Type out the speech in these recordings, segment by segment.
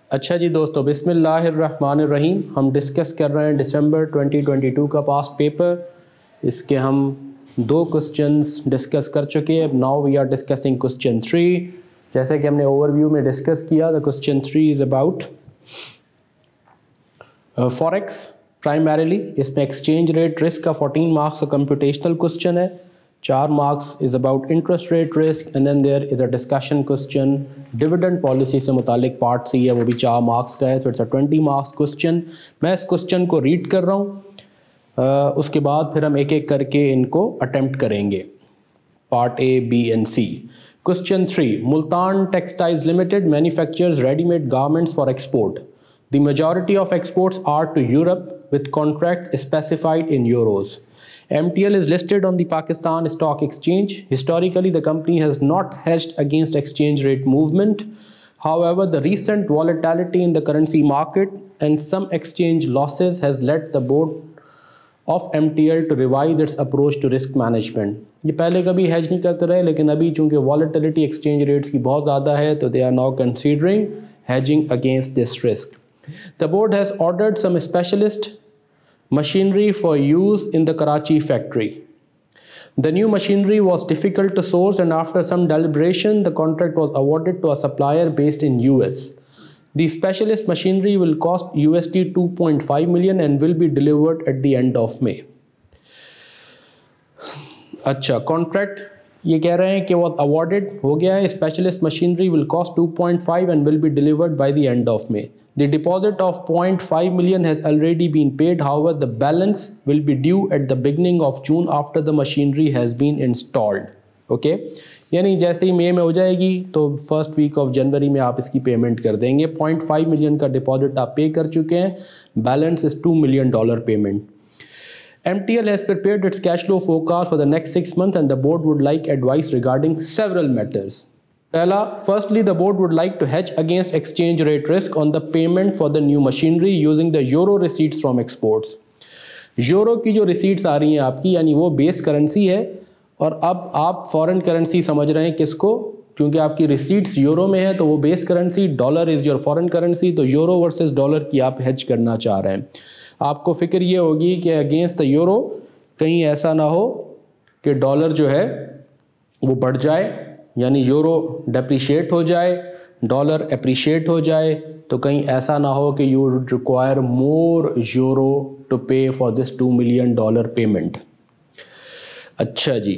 अच्छा जी दोस्तों, बिस्मिल्लाहिर्रहमानिर्रहीम। हम डिस्कस कर रहे हैं दिसंबर 2022 का पास्ट पेपर। इसके हम 2 क्वेश्चंस डिस्कस कर चुके हैं। Now we are discussing question 3। जैसे कि हमने ओवरव्यू में डिस्कस किया, the question 3 is about forex primarily. इसमें एक्सचेंज रेट रिस्क का 14 मार्क्स का कंप्यूटेशनल क्वेश्चन है। 4 marks is about interest rate risk and then there is a discussion question dividend policy से मुतालिक पार्ट सी है, वो भी 4 मार्क्स का है। So it's a 20 marks question. मैं इस क्वेश्चन को रीड कर रहा हूँ, उसके बाद फिर हम एक एक करके इनको अटेम्प्ट करेंगे, part A, B and C. Question 3, Multan textiles limited manufactures readymade garments for export. The majority of exports are to Europe with contracts specified in euros. MTL is listed on the Pakistan Stock Exchange. Historically, the company has not hedged against exchange rate movement. However, the recent volatility in the currency market and some exchange losses has led the board of MTL to revise its approach to risk management. ये पहले कभी hedge नहीं करते रहे, लेकिन अभी चूँकि volatility exchange rates की बहुत ज़्यादा है, तो they are now considering hedging against this risk. The board has ordered some specialist machinery for use in the Karachi factory. The new machinery was difficult to source, and after some deliberation, the contract was awarded to a supplier based in US. The specialist machinery will cost USD 2.5 million and will be delivered at the end of May. अच्छा, contract ये कह रहे हैं कि वो awarded हो गया है। Specialist machinery will cost 2.5 and will be delivered by the end of May. The deposit of 0.5 million has already been paid. However, the balance will be due at the beginning of June after the machinery has been installed. Okay? यानी जैसे ही मई में हो जाएगी तो first week of January में आप इसकी payment कर देंगे। 0.5 मिलियन का डिपॉजिट आप पे कर चुके हैं। Balance is $2 million payment. MTL has prepared its cash flow forecast for the next 6 months and the board would like advice regarding several matters. पहला, firstly the board would like to hedge against exchange rate risk on the payment for the new machinery using the euro receipts from exports. Euro की जो receipts आ रही हैं आपकी, यानी वो base currency है, और अब आप फॉरेन करेंसी समझ रहे हैं किसको, क्योंकि आपकी रिसीट्स यूरो में है तो वो base currency, dollar is your foreign currency, तो यूरो वर्सेस डॉलर की आप हेज करना चाह रहे हैं। आपको फिक्र ये होगी कि अगेंस्ट द यूरो कहीं ऐसा ना हो कि डॉलर जो है वो बढ़ जाए, यानी यूरो डेप्रिशिएट हो जाए, डॉलर एप्रिशिएट हो जाए, तो कहीं ऐसा ना हो कि you require more euro to pay for this $2 million payment. अच्छा जी,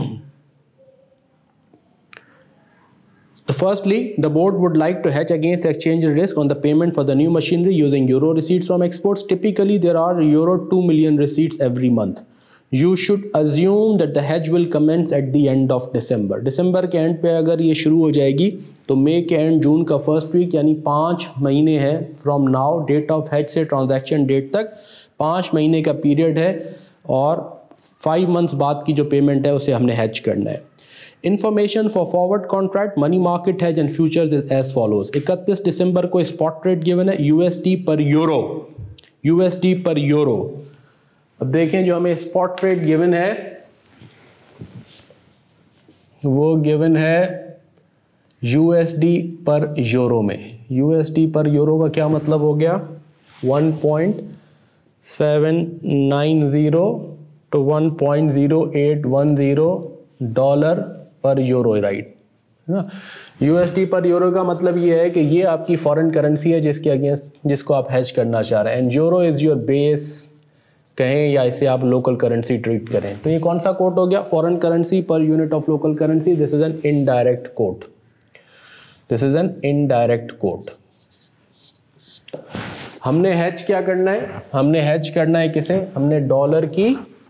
firstly, the board would like to hedge against exchange risk on the payment for the new machinery using euro receipts from exports. Typically, there are euro 2 million receipts every month. You should assume that the hedge will commence at the end of December. दिसंबर के and पे अगर ये शुरू हो जाएगी तो मई के and, जून का फर्स्ट वीक, यानी 5 महीने है from now, date of hedge से ट्रांजैक्शन डेट तक 5 महीने का पीरियड है, और 5 मंथ्स बाद की जो पेमेंट है उसे हमने हेज करना है। Information for forward contract, money market hedge and futures is as follows. 31 दिसंबर को स्पॉट रेट गिवन है USD पर यूरो, USD पर यूरो। अब देखें जो हमें स्पॉट रेट गिवन है वो गिवन है USD पर यूरो में। USD पर यूरो का क्या मतलब हो गया? 1.790 to 1.0810 डॉलर पर यूरो, राइट ना। USD पर यूरो का मतलब ये है कि ये आपकी फॉरेन करेंसी है जिसके अगेंस्ट जिसको आप हेज करना चाह रहे हैं, and euro is your base कहें, या इसे आप लोकल करेंसी ट्रीट करें। तो ये कौन सा कोट हो गया? Foreign currency per unit of local currency. This is an indirect quote, this is an indirect quote. हमने हेज क्या करना है? हमने हेज करना है किसे? हमने डॉलर की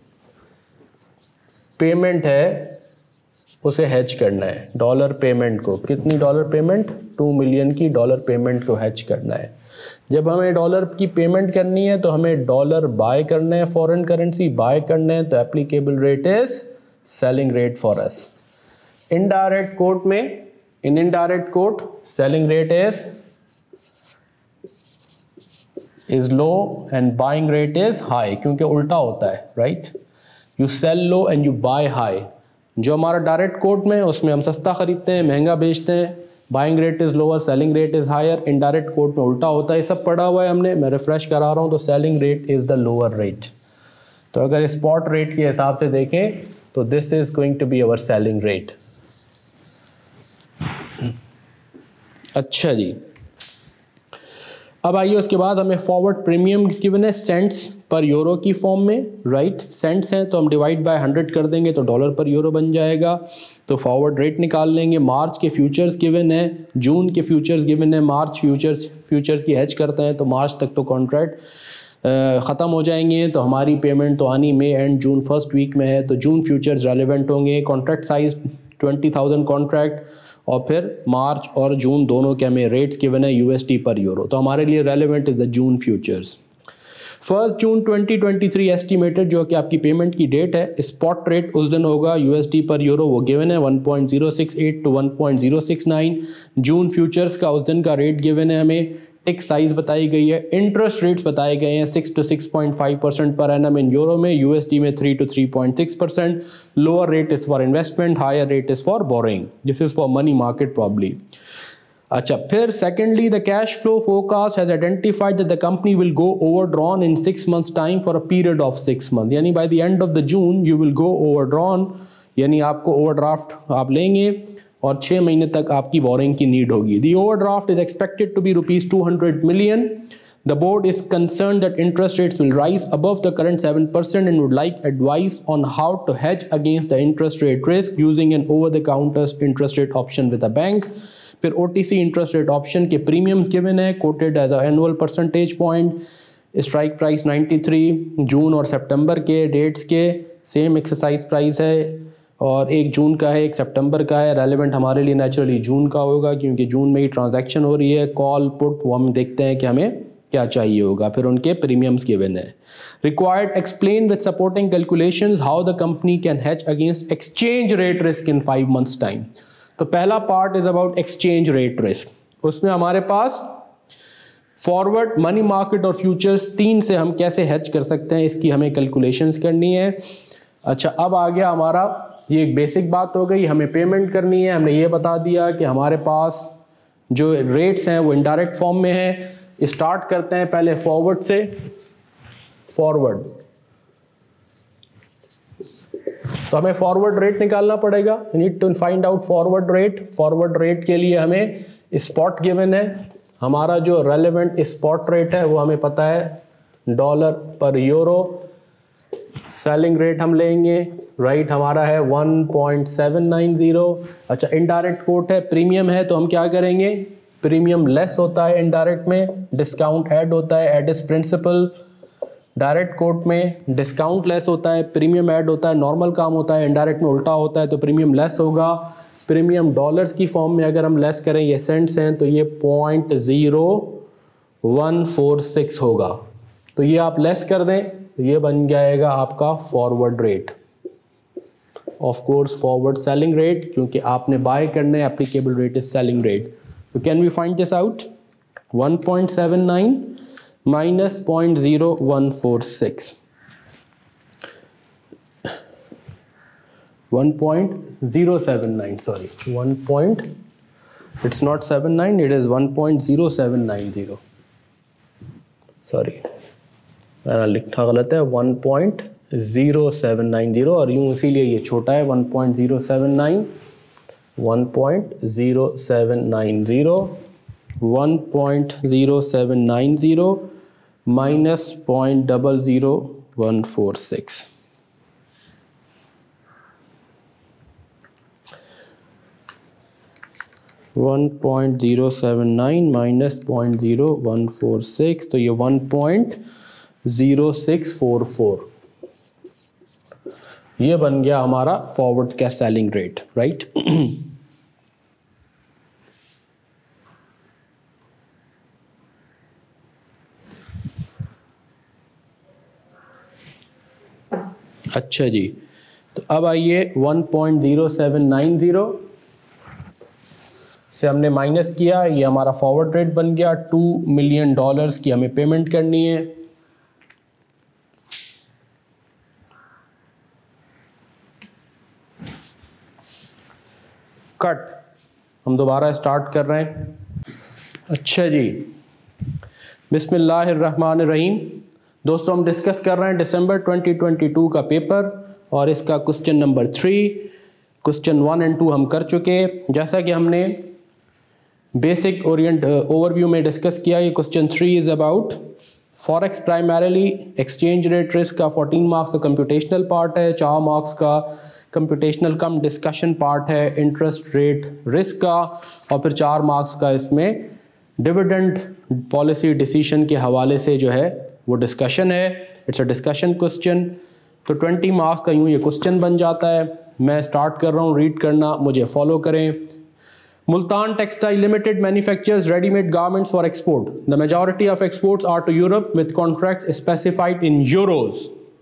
पेमेंट है उसे हेज करना है। डॉलर पेमेंट को, कितनी डॉलर पेमेंट? 2 मिलियन की डॉलर पेमेंट को हेज करना है। जब हमें डॉलर की पेमेंट करनी है तो हमें डॉलर बाय करना है, फॉरेन करेंसी बाय करना है, तो applicable rate is selling rate for us. Indirect quote में, in indirect quote selling rate is low and buying rate is high, क्योंकि उल्टा होता है, right. You sell low and you buy high. जो हमारा डायरेक्ट कोट में उसमें हम सस्ता खरीदते हैं, महंगा बेचते हैं, buying rate is lower, selling rate is higher, indirect quote में उल्टा होता है। ये सब पढ़ा हुआ है हमने, मैं रिफ्रेश करा रहा हूँ। तो selling rate is the lower rate. तो अगर स्पॉट रेट के हिसाब से देखें तो this is going to be our selling rate. अच्छा जी, अब आइए उसके बाद हमें फॉरवर्ड प्रीमियम गिवन है सेंट्स पर यूरो की फॉर्म में, राइट। सेंट्स हैं तो हम डिवाइड बाय 100 कर देंगे तो डॉलर पर यूरो बन जाएगा। तो फॉरवर्ड रेट निकाल लेंगे। मार्च के फ्यूचर्स गिवन है, जून के फ्यूचर्स गिवन है। मार्च फ्यूचर्स की हेज करते हैं तो मार्च तक तो कॉन्ट्रैक्ट ख़त्म हो जाएंगे, तो हमारी पेमेंट तो आनी मई एंड जून फर्स्ट वीक में है, तो जून फ्यूचर्स रेलिवेंट होंगे। कॉन्ट्रैक्ट साइज 20,000 कॉन्ट्रैक्ट, और फिर मार्च और जून दोनों के हमें रेट्स गिवन है USD पर यूरो, तो हमारे लिए relevant is the June futures. 1 June 2023 estimated जो कि आपकी पेमेंट की डेट है, स्पॉट रेट उस दिन होगा USD पर यूरो, वो गिवन है 1.068 to 1.069। जून फ्यूचर्स का उस दिन का रेट गिवन है हमें, टिक साइज बताई गई है, इंटरेस्ट रेट्स बताए गए हैं 6 to 6.5% पर एनम इन यूरो में, USD में 3 to 3.6%। Lower rate is for investment, higher rate is for borrowing, this is for money market probably. अच्छा, फिर secondly the cash flow forecast has identified that the company will go overdrawn in 6 months time for a period of 6 months, यानी by the end of the June you will go overdrawn, यानी आपको overdraft आप लेंगे और 6 महीने तक आपकी boring की नीड होगी। The overdraft is expected to be ₹200 million। The board is concerned that interest rates will rise above the current 7% and would like advice on how to hedge against the interest rate risk using an over-the-counter interest rate option with a bank। फिर OTC interest rate option के premiums given है, quoted as an annual percentage point, strike price 93, June और सितंबर के dates के same exercise price है, और एक जून का है एक सितंबर का है। रेलेवेंट हमारे लिए नेचुरली जून का होगा क्योंकि जून में ही ट्रांजैक्शन हो रही है। कॉल पुट वो हम देखते हैं कि हमें क्या चाहिए होगा। फिर उनके प्रीमियम्स गिवन है। Required explain with supporting calculations how the company can hedge against exchange rate risk in 5 months time. तो पहला part is about exchange rate risk. उसमें हमारे पास फॉरवर्ड, मनी मार्केट और फ्यूचर्स, 3 से हम कैसे हेज कर सकते हैं इसकी हमें कैलकुलेशंस करनी है। अच्छा, अब आ गया हमारा, ये एक बेसिक बात हो गई, हमें पेमेंट करनी है। हमने ये बता दिया कि हमारे पास जो रेट्स हैं वो इनडायरेक्ट फॉर्म में है। स्टार्ट करते हैं पहले फॉरवर्ड से। फॉरवर्ड तो हमें फॉरवर्ड रेट निकालना पड़ेगा। You need to find out forward rate. Forward rate के लिए हमें स्पॉट गिवन है। हमारा जो रेलेवेंट स्पॉट रेट है वो हमें पता है डॉलर पर यूरो। सेलिंग रेट हम लेंगे, राइट, हमारा है 1.790। अच्छा, इनडायरेक्ट कोट है, प्रीमियम है, तो हम क्या करेंगे, प्रीमियम लेस होता है इनडायरेक्ट में, डिस्काउंट ऐड होता है, add is principal. Direct quote में डिस्काउंट लेस होता है, प्रीमियम ऐड होता है, नॉर्मल काम होता है, इनडायरेक्ट में उल्टा होता है, तो प्रीमियम लेस होगा। प्रीमियम डॉलर्स की फॉर्म में अगर हम लेस करें, ये सेंट्स हैं, तो ये 0.0146 होगा। तो ये आप लेस कर दें तो ये बन जाएगा आपका forward rate. Of course forward selling rate, क्योंकि आपने बाय करने, applicable rate is selling rate. तो can we find this out? 1.79 minus 0.0146, 1.079, sorry, it's not 79, it is 1.0790, sorry मैंने लिखा गलत है, 1.0790, और यूँ इसीलिए ये छोटा है 1.079, 1.0790, 1.0790 minus 0.00146, (1.079 minus 0.0146), तो ये 1.0644, ये बन गया हमारा फॉरवर्ड का सेलिंग रेट, राइट। अच्छा जी, तो अब आइए 1.0790 से हमने माइनस किया, ये हमारा फॉरवर्ड रेट बन गया। $2 million की हमें पेमेंट करनी है। कट हम दोबारा स्टार्ट कर रहे हैं। अच्छा जी, बिस्मिल्लाहिर्रहमानिर्रहीम। दोस्तों, हम डिस्कस कर रहे हैं दिसंबर 2022 का पेपर और इसका क्वेश्चन नंबर 3। क्वेश्चन 1 और 2 हम कर चुके। जैसा कि हमने बेसिक ओवरव्यू में डिस्कस किया, ये question 3 is about forex primarily, exchange rate risk का 14 मार्क्स का कंप्यूटेशनल पार्ट है, 4 मार्क्स का कंप्यूटेशनल कम डिस्कशन पार्ट है इंटरेस्ट रेट रिस्क का, और फिर 4 मार्क्स का इसमें डिविडेंड पॉलिसी डिसीजन के हवाले से जो है वो डिस्कशन है। It's a discussion question. तो 20 मार्क्स का यूँ ये क्वेश्चन बन जाता है। मैं स्टार्ट कर रहा हूँ रीड करना, मुझे फॉलो करें। Multan Textile Limited manufactures ready-made garments for export. The majority of exports are to Europe with contracts specified in euros.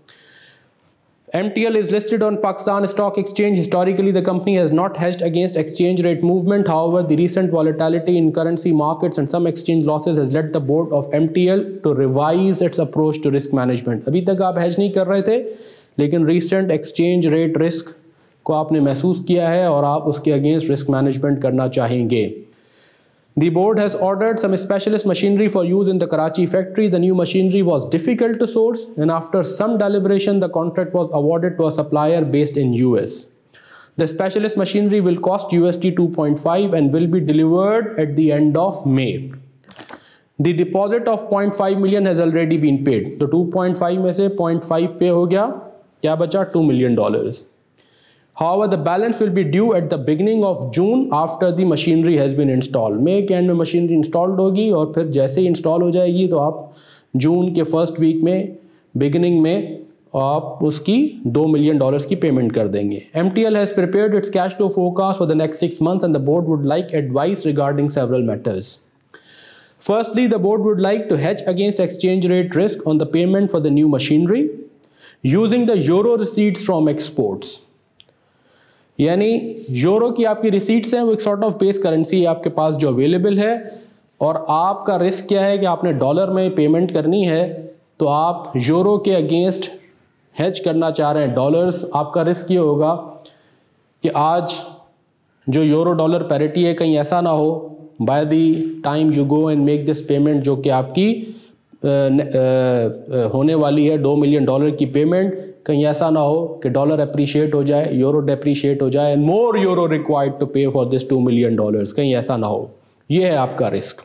MTL is listed on Pakistan Stock Exchange. Historically, the company has not hedged against exchange rate movement. However, the recent volatility in currency markets and some exchange losses has led the board of MTL to revise its approach to risk management. अभी तक आप hedge नहीं कर रहे थे, लेकिन recent exchange rate risk को आपने महसूस किया है और आप उसके अगेंस्ट रिस्क मैनेजमेंट करना चाहेंगे। The board has ordered some specialist machinery for use in the Karachi factory. The new machinery was difficult to source, and after some deliberation, the contract was awarded to a supplier based in US. The specialist machinery will cost USD 2.5 and will be delivered at the end of May. The deposit of 0.5 million has already been paid. तो 2.5 में से 0.5 पे हो गया, क्या बचा? $2 million. However, the balance will be due at the beginning of June after the machinery has been installed. May के end में मशीनरी इंस्टॉल्ड होगी और फिर जैसे ही इंस्टॉल हो जाएगी तो आप जून के फर्स्ट वीक में बिगिनिंग में आप उसकी $2 million की पेमेंट कर देंगे। MTL has prepared its cash flow forecast for the next 6 months and the board would like advice regarding several matters. Firstly, the board would like to hedge against exchange rate risk on the payment for the new machinery using the euro receipts from exports. यानी euro की आपकी receipts हैं, वो एक sort of base currency है आपके पास जो available है, और आपका रिस्क क्या है कि आपने डॉलर में पेमेंट करनी है, तो आप यूरो के अगेंस्ट हेज करना चाह रहे हैं डॉलर्स। आपका रिस्क ये होगा कि आज जो यूरो डॉलर पैरिटी है, कहीं ऐसा ना हो by the time you go and make this payment, जो कि आपकी होने वाली है $2 million की पेमेंट, कहीं ऐसा ना हो कि डॉलर अप्रिशिएट हो जाए, यूरो डेप्रिशिएट हो जाए, and more euro required to pay for this $2 million, कहीं ऐसा ना हो। ये है आपका रिस्क।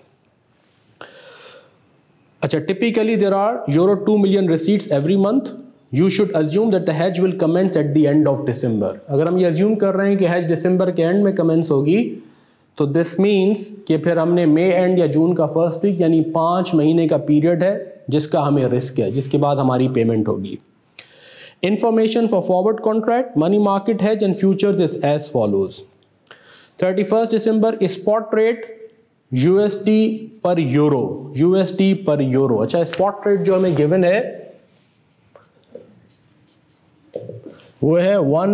अच्छा, typically there are euro 2 million receipts every month. You should assume that the hedge will commence at the end of December. अगर हम ये अज्यूम कर रहे हैं कि hedge दिसंबर के एंड में कमेंस होगी, तो दिस मीन्स कि फिर हमने मई एंड या जून का फर्स्ट वीक यानी 5 महीने का पीरियड है जिसका हमें रिस्क है, जिसके बाद हमारी पेमेंट होगी। Information for forward contract, money market hedge and futures is as follows. 31st December spot rate USD पर यूरो, USD पर यूरो। अच्छा, स्पॉट रेट जो हमें गिवन है वो है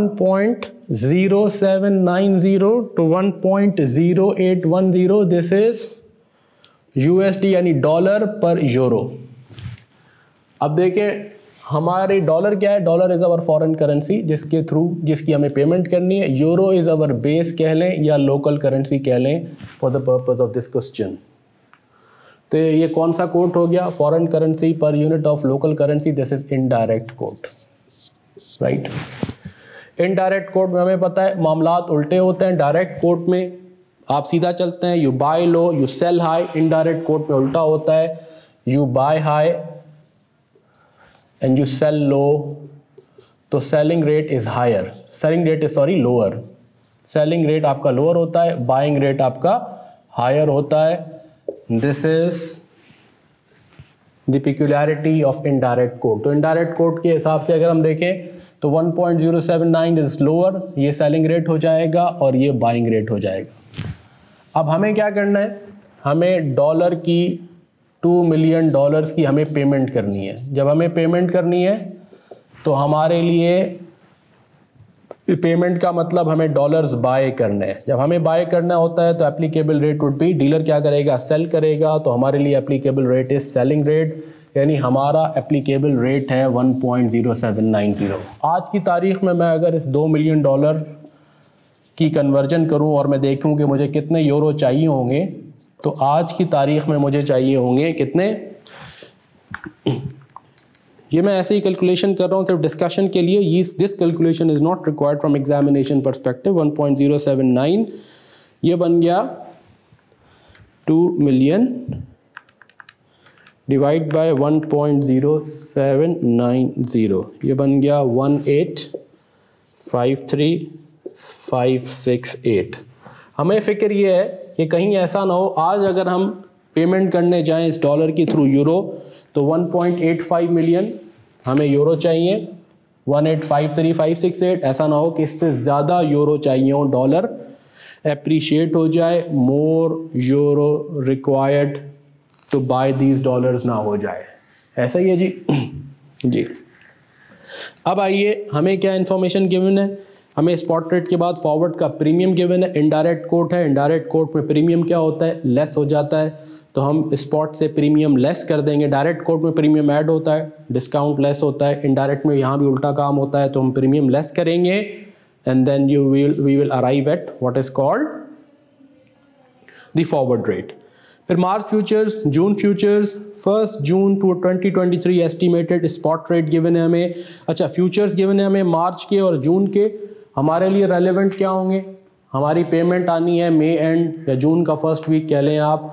1.0790 to 1.0810। दिस इज USD यानी डॉलर पर यूरो। अब देखें हमारे डॉलर क्या है, dollar is our foreign currency जिसके थ्रू जिसकी हमें पेमेंट करनी है। यूरो इज अवर बेस कह लें या लोकल करेंसी कह लें for the purpose of this question. तो ये कौन सा कोट हो गया? Foreign currency per unit of local currency, this is indirect quote, right. Indirect quote में हमें पता है मामलात उल्टे होते हैं। डायरेक्ट कोट में आप सीधा चलते हैं, you buy low you sell high. Indirect quote में उल्टा होता है, you buy high and you sell low, तो selling rate is higher, selling rate is sorry lower, selling rate आपका lower होता है, buying rate आपका higher होता है। this is the peculiarity of indirect quote। तो indirect quote के हिसाब से अगर हम देखें तो 1.079 is lower, ये selling rate हो जाएगा और ये buying rate हो जाएगा। अब हमें क्या करना है, हमें डॉलर की $2 million की हमें पेमेंट करनी है। जब हमें पेमेंट करनी है तो हमारे लिए पेमेंट का मतलब हमें डॉलर्स बाय करने हैं। जब हमें बाय करना होता है तो applicable rate would be, dealer क्या करेगा, सेल करेगा, तो हमारे लिए applicable rate is selling rate, यानी हमारा एप्लीकेबल रेट है 1.0790। आज की तारीख में मैं अगर इस $2 million की कन्वर्जन करूं और मैं देखूं कि मुझे कितने यूरो चाहिए होंगे, तो आज की तारीख में मुझे चाहिए होंगे कितने, ये मैं ऐसे ही कैलकुलेशन कर रहा हूँ सिर्फ डिस्कशन के लिए, this calculation is not required from examination perspective. 1.079 ये बन गया 2 मिलियन डिवाइड बाय 1.0790, ये बन गया 1853568। हमें फ़िक्र ये है कि कहीं ऐसा ना हो आज अगर हम पेमेंट करने जाएं इस डॉलर की थ्रू यूरो तो 1.85 मिलियन हमें यूरो चाहिए, 1853568, ऐसा ना हो कि इससे ज़्यादा यूरो चाहिए हो, डॉलर एप्रीशिएट हो जाए, more euro required to buy these dollars ना हो जाए, ऐसा ही है जी। जी अब आइए हमें क्या इन्फॉर्मेशन गिवन है, हमें स्पॉट रेट के बाद फॉरवर्ड का प्रीमियम गिवन है, इनडायरेक्ट कोट है, इनडायरेक्ट कोट में प्रीमियम क्या होता है, लेस हो जाता है, तो हम स्पॉट से प्रीमियम लेस कर देंगे, डायरेक्ट कोट में प्रीमियम ऐड होता है, डिस्काउंट लेस होता है, इनडायरेक्ट में यहाँ भी उल्टा काम होता है, तो हम प्रीमियम लेस करेंगे and then we will arrive at what is called the forward rate. फिर March futures, June futures, 1 June to 2023 estimated spot rate given है हमें। अच्छा फ्यूचर्स गिवन है हमें मार्च के और जून के, हमारे लिए रेलेवेंट क्या होंगे, हमारी पेमेंट आनी है मई एंड या जून का फर्स्ट वीक कह लें आप,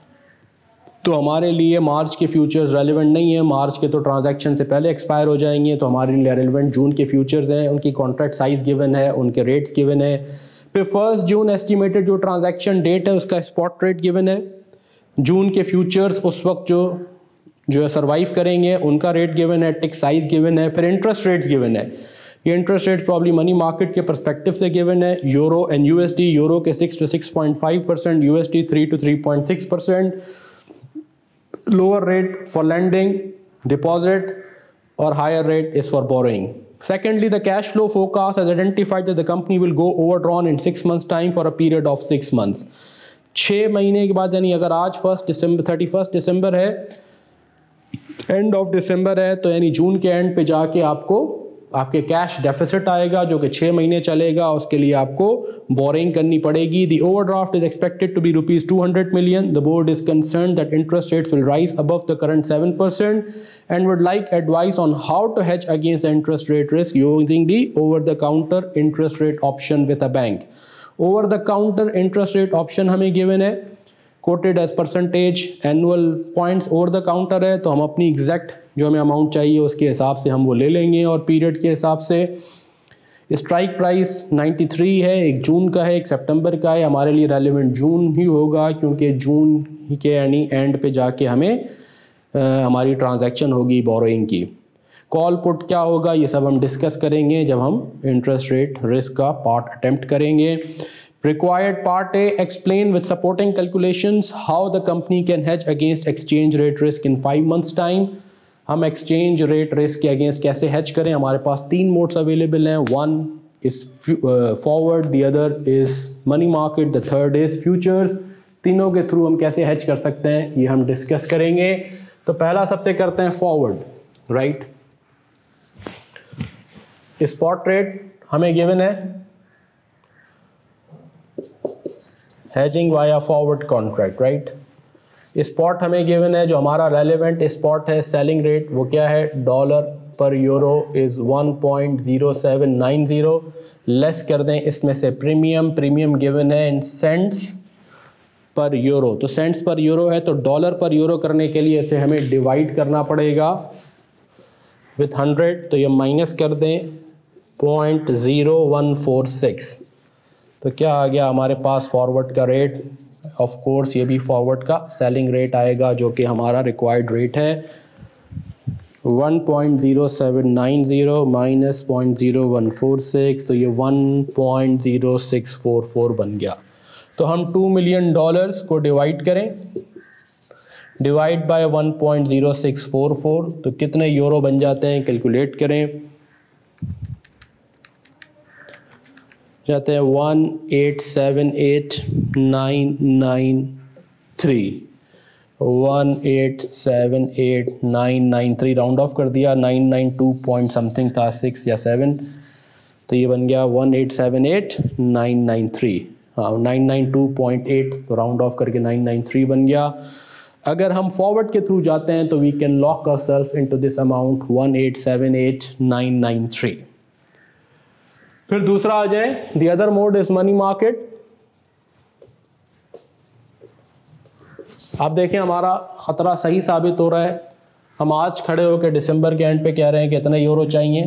तो हमारे लिए मार्च के फ्यूचर्स रेलेवेंट नहीं है, मार्च के तो ट्रांजैक्शन से पहले एक्सपायर हो जाएंगे, तो हमारे लिए रेलेवेंट जून के फ्यूचर्स हैं, उनकी कॉन्ट्रैक्ट साइज गिवन है, उनके रेट्स गिवन है। फिर 1 जून एस्टिमेटेड जो ट्रांजैक्शन डेट है उसका स्पॉट रेट गिवन है, जून के फ्यूचर्स उस वक्त जो सर्वाइव करेंगे उनका रेट गिवन है, टिक साइज गिवन है। फिर इंटरेस्ट रेट्स गिवन है, ये interest rate probably money market के पर्सपेक्टिव से गिवन है, यूरो एंड यूएसडी, यूरो के 6 to 6.5%, USD 3 to 3.6%, lower rate for lending, deposit, or higher rate is for borrowing. Secondly, the cash flow forecast has identified that the company will go overdrawn in 6 months time for a period of 6 months. 6 महीने के बाद, यानी अगर आज 31 दिसंबर है, end of December है, तो यानी जून के एंड पे जाके आपके कैश डेफिसिट आएगा जो कि 6 महीने चलेगा, उसके लिए आपको बोरिंग करनी पड़ेगी। The overdraft is expected to be ₹200 million. The board is concerned that interest rates will rise above the current 7% and would like advice on how to hedge against the interest rate risk using the over the counter interest rate option with a bank. Over the counter interest rate option हमें given है, quoted as percentage annual points over the counter है, तो हम अपनी exact जो हमें amount चाहिए उसके हिसाब से हम वो ले लेंगे, और पीरियड के हिसाब से स्ट्राइक प्राइस 93 है, एक जून का है, एक सितंबर का है, हमारे लिए रेलेवेंट जून ही होगा क्योंकि जून के यानी एंड पे जाके हमें हमारी ट्रांजैक्शन होगी बोरोइंग की। कॉल पुट क्या होगा ये सब हम डिस्कस करेंगे जब हम इंटरेस्ट रेट रिस्क का पार्ट अटेम्प्ट करेंगे। Required part A, explain with supporting calculations how the company can hedge against exchange rate risk in 5 months time. हम exchange rate risk के against कैसे hedge करें, हमारे पास 3 modes available हैं, one is forward, the other is money market, the third is futures। तीनों के through हम कैसे hedge कर सकते हैं ये हम डिस्कस करेंगे। तो पहला सबसे करते हैं forward, राइट। स्पॉट रेट हमें गिवन है, hedging via forward contract, right. Spot हमें गिवन है, जो हमारा रेलेवेंट स्पॉट है सेलिंग रेट वो क्या है, डॉलर पर यूरो इज़ 1.0790, लेस कर दें इसमें से प्रीमियम गिवन है इन सेंट्स पर यूरो, तो सेंट्स पर यूरो है, तो डॉलर पर यूरो करने के लिए इसे हमें डिवाइड करना पड़ेगा विथ 100, तो ये माइनस कर दें 0.0146, तो क्या आ गया हमारे पास फॉरवर्ड का रेट, ऑफ कोर्स ये भी फॉरवर्ड का सेलिंग रेट आएगा जो कि हमारा रिक्वायर्ड रेट है 1.0790 माइनस 0.0146, तो ये 1.0644 बन गया। तो हम $2 मिलियन को डिवाइड करें, डिवाइड बाय 1.0644, तो कितने यूरो बन जाते हैं कैलकुलेट करें, जाते हैं 1878993 राउंड ऑफ कर दिया, 992 पॉइंट समथिंग था, 6 या 7, तो ये बन गया 1878993, हाँ 992.8, तो राउंड ऑफ करके 993 बन गया। अगर हम फॉरवर्ड के थ्रू जाते हैं तो we can lock ourselves into this amount 1878993। फिर दूसरा आ जाए, the other mode is money market. आप देखें हमारा खतरा सही साबित हो रहा है। हम आज खड़े होकर दिसंबर के एंड पे कह रहे हैं कि इतने यूरो चाहिए,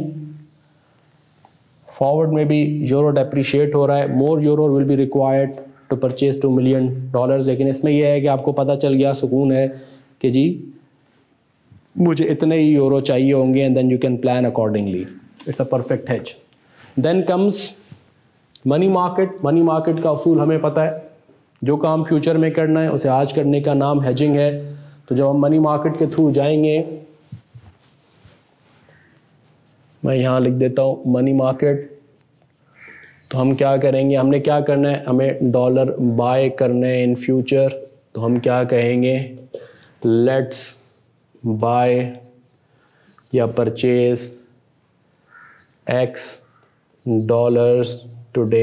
फॉरवर्ड में भी यूरो डेप्रिशिएट हो रहा है, more euro will be required to purchase $2 million. लेकिन इसमें यह है कि आपको पता चल गया, सुकून है कि जी मुझे इतने ही यूरो चाहिए होंगे, and then you can plan accordingly. It's a perfect hedge. Then comes money market. Money market का उसूल हमें पता है, जो काम फ्यूचर में करना है उसे आज करने का नाम हेजिंग है। तो जब हम मनी मार्केट के थ्रू जाएंगे, मैं यहाँ लिख देता हूँ मनी मार्केट, तो हम क्या करेंगे, हमने क्या करना है, हमें डॉलर बाय करने इन फ्यूचर। तो हम क्या कहेंगे, लेट्स बाय या purchase X dollars today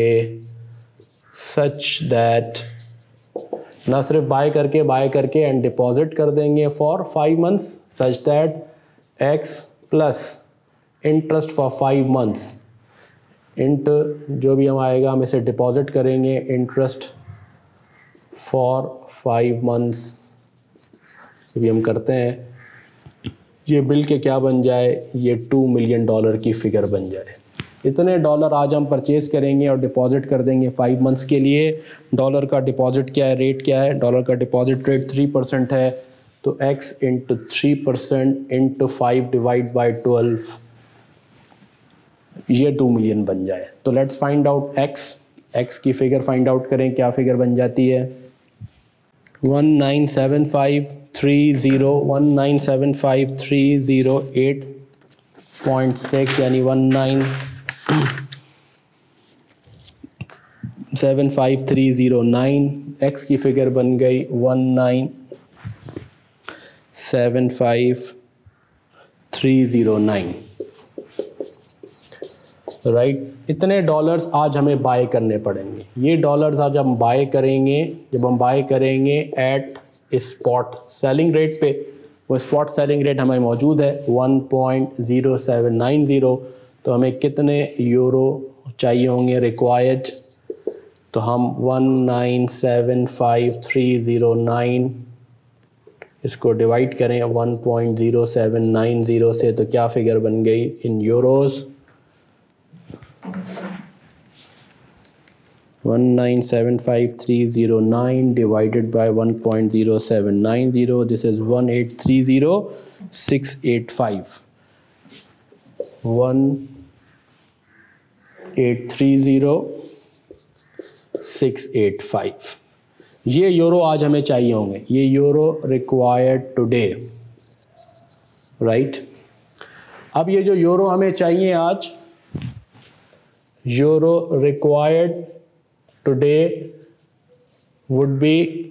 such that, ना सिर्फ बाय करके एंड डिपॉजिट कर देंगे for 5 months, such that X plus interest for 5 months, इंट जो भी हम आएगा हम इसे डिपॉजिट करेंगे, इंटरेस्ट फॉर 5 मंथ्स भी हम करते हैं। ये बिल के क्या बन जाए, ये $2 मिलियन की फ़िगर बन जाए। इतने डॉलर आज हम परचेज़ करेंगे और डिपॉजिट कर देंगे 5 मंथ्स के लिए। डॉलर का डिपॉजिट क्या है, रेट क्या है, डॉलर का डिपॉजिट रेट 3% है, तो x into 3% into 5 divide by 12, ये 2 मिलियन बन जाए। तो लेट्स फाइंड आउट x की फिगर फाइंड आउट करें, क्या फिगर बन जाती है, 1975308.6 यानी 1975309। x की फिगर बन गई 1975309, राइट। इतने डॉलर्स आज हमें बाय करने पड़ेंगे। ये डॉलर्स आज हम बाय करेंगे, जब हम बाय करेंगे एट स्पॉट सेलिंग रेट पे, वो स्पॉट सेलिंग रेट हमें मौजूद है 1.0790। तो हमें कितने यूरो चाहिए होंगे रिक्वायर्ड, तो हम 1975309 इसको डिवाइड करें 1.0790 से, तो क्या फिगर बन गई in euros, 1975309 divided by 1.0790, this is 1830685, 1830685। ये यूरो आज हमें चाहिए होंगे, ये यूरो रिक्वायर्ड टुडे, राइट। अब ये जो यूरो हमें चाहिए आज, euro required today would be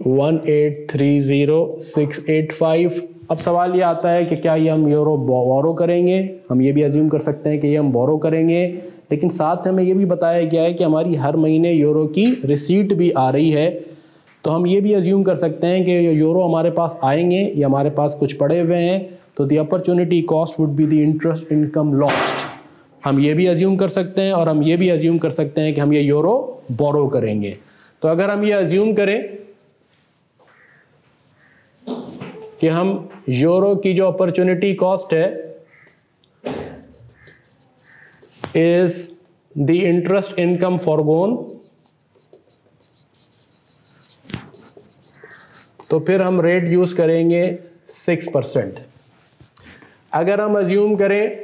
1830685। अब सवाल ये आता है कि क्या ये हम यूरो बोरो करेंगे, हम ये भी अज्यूम कर सकते हैं कि ये हम बोरो करेंगे, लेकिन साथ हमें ये भी बताया गया है कि हमारी हर महीने यूरो की रिसीट भी आ रही है। तो हम ये भी अज्यूम कर सकते हैं कि यूरो हमारे पास आएंगे या हमारे पास कुछ पड़े हुए हैं, तो the opportunity cost would be the interest income lost. हम ये भी अज्यूम कर सकते हैं और हम ये भी अज्यूम कर सकते हैं कि हम ये यूरो बोरो करेंगे। तो अगर हम ये अज्यूम करें कि हम यूरो की जो अपॉर्चुनिटी कॉस्ट है is the interest income foregone, तो फिर हम रेट यूज करेंगे 6%। अगर हम अज्यूम करें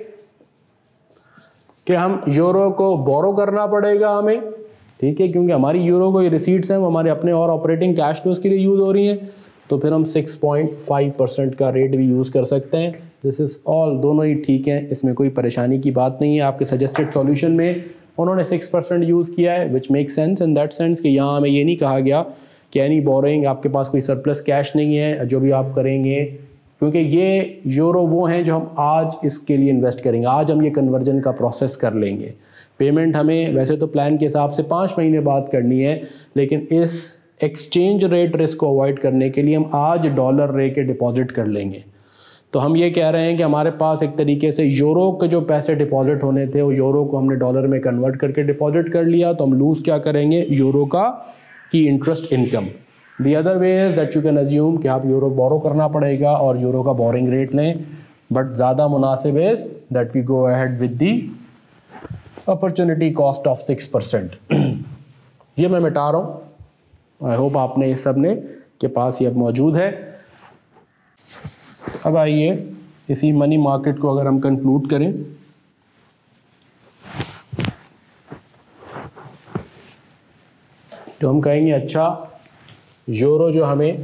कि हम यूरो को बोरो करना पड़ेगा हमें, ठीक है, क्योंकि हमारी यूरो को ये रिसीट्स हैं वो हमारे अपने और ऑपरेटिंग कैश फ्लोज के लिए यूज़ हो रही हैं, तो फिर हम 6.5% का रेट भी यूज़ कर सकते हैं। दिस इज़ ऑल, दोनों ही ठीक हैं, इसमें कोई परेशानी की बात नहीं है। आपके सजेस्टेड सॉल्यूशन में उन्होंने 6% यूज़ किया है, which make sense in that sense कि यहाँ हमें ये नहीं कहा गया कि एनी बोरोइंग, आपके पास कोई सरप्लस कैश नहीं है जो भी आप करेंगे, क्योंकि ये यूरो वो हैं जो हम आज इसके लिए इन्वेस्ट करेंगे, आज हम ये कन्वर्जन का प्रोसेस कर लेंगे। पेमेंट हमें वैसे तो प्लान के हिसाब से 5 महीने बाद करनी है, लेकिन इस एक्सचेंज रेट रिस्क को अवॉइड करने के लिए हम आज डॉलर ले के डिपॉजिट कर लेंगे। तो हम ये कह रहे हैं कि हमारे पास एक तरीके से यूरो के जो पैसे डिपॉजिट होने थे वो यूरो को हमने डॉलर में कन्वर्ट करके डिपॉजिट कर लिया, तो हम लूज़ क्या करेंगे, यूरो की interest income. The other way is that you can assume कि आप यूरो बोरो करना पड़ेगा और यूरो का बोरिंग रेट लें, बट ज़्यादा मुनासिब is that we go ahead with the opportunity cost of 6%। ये मैं मिटा रहा हूँ, आई होप आपने ये सब ने के पास ये अब मौजूद है। अब आइए इसी मनी मार्केट को अगर हम कंक्लूड करें, तो हम कहेंगे अच्छा यूरो जो हमें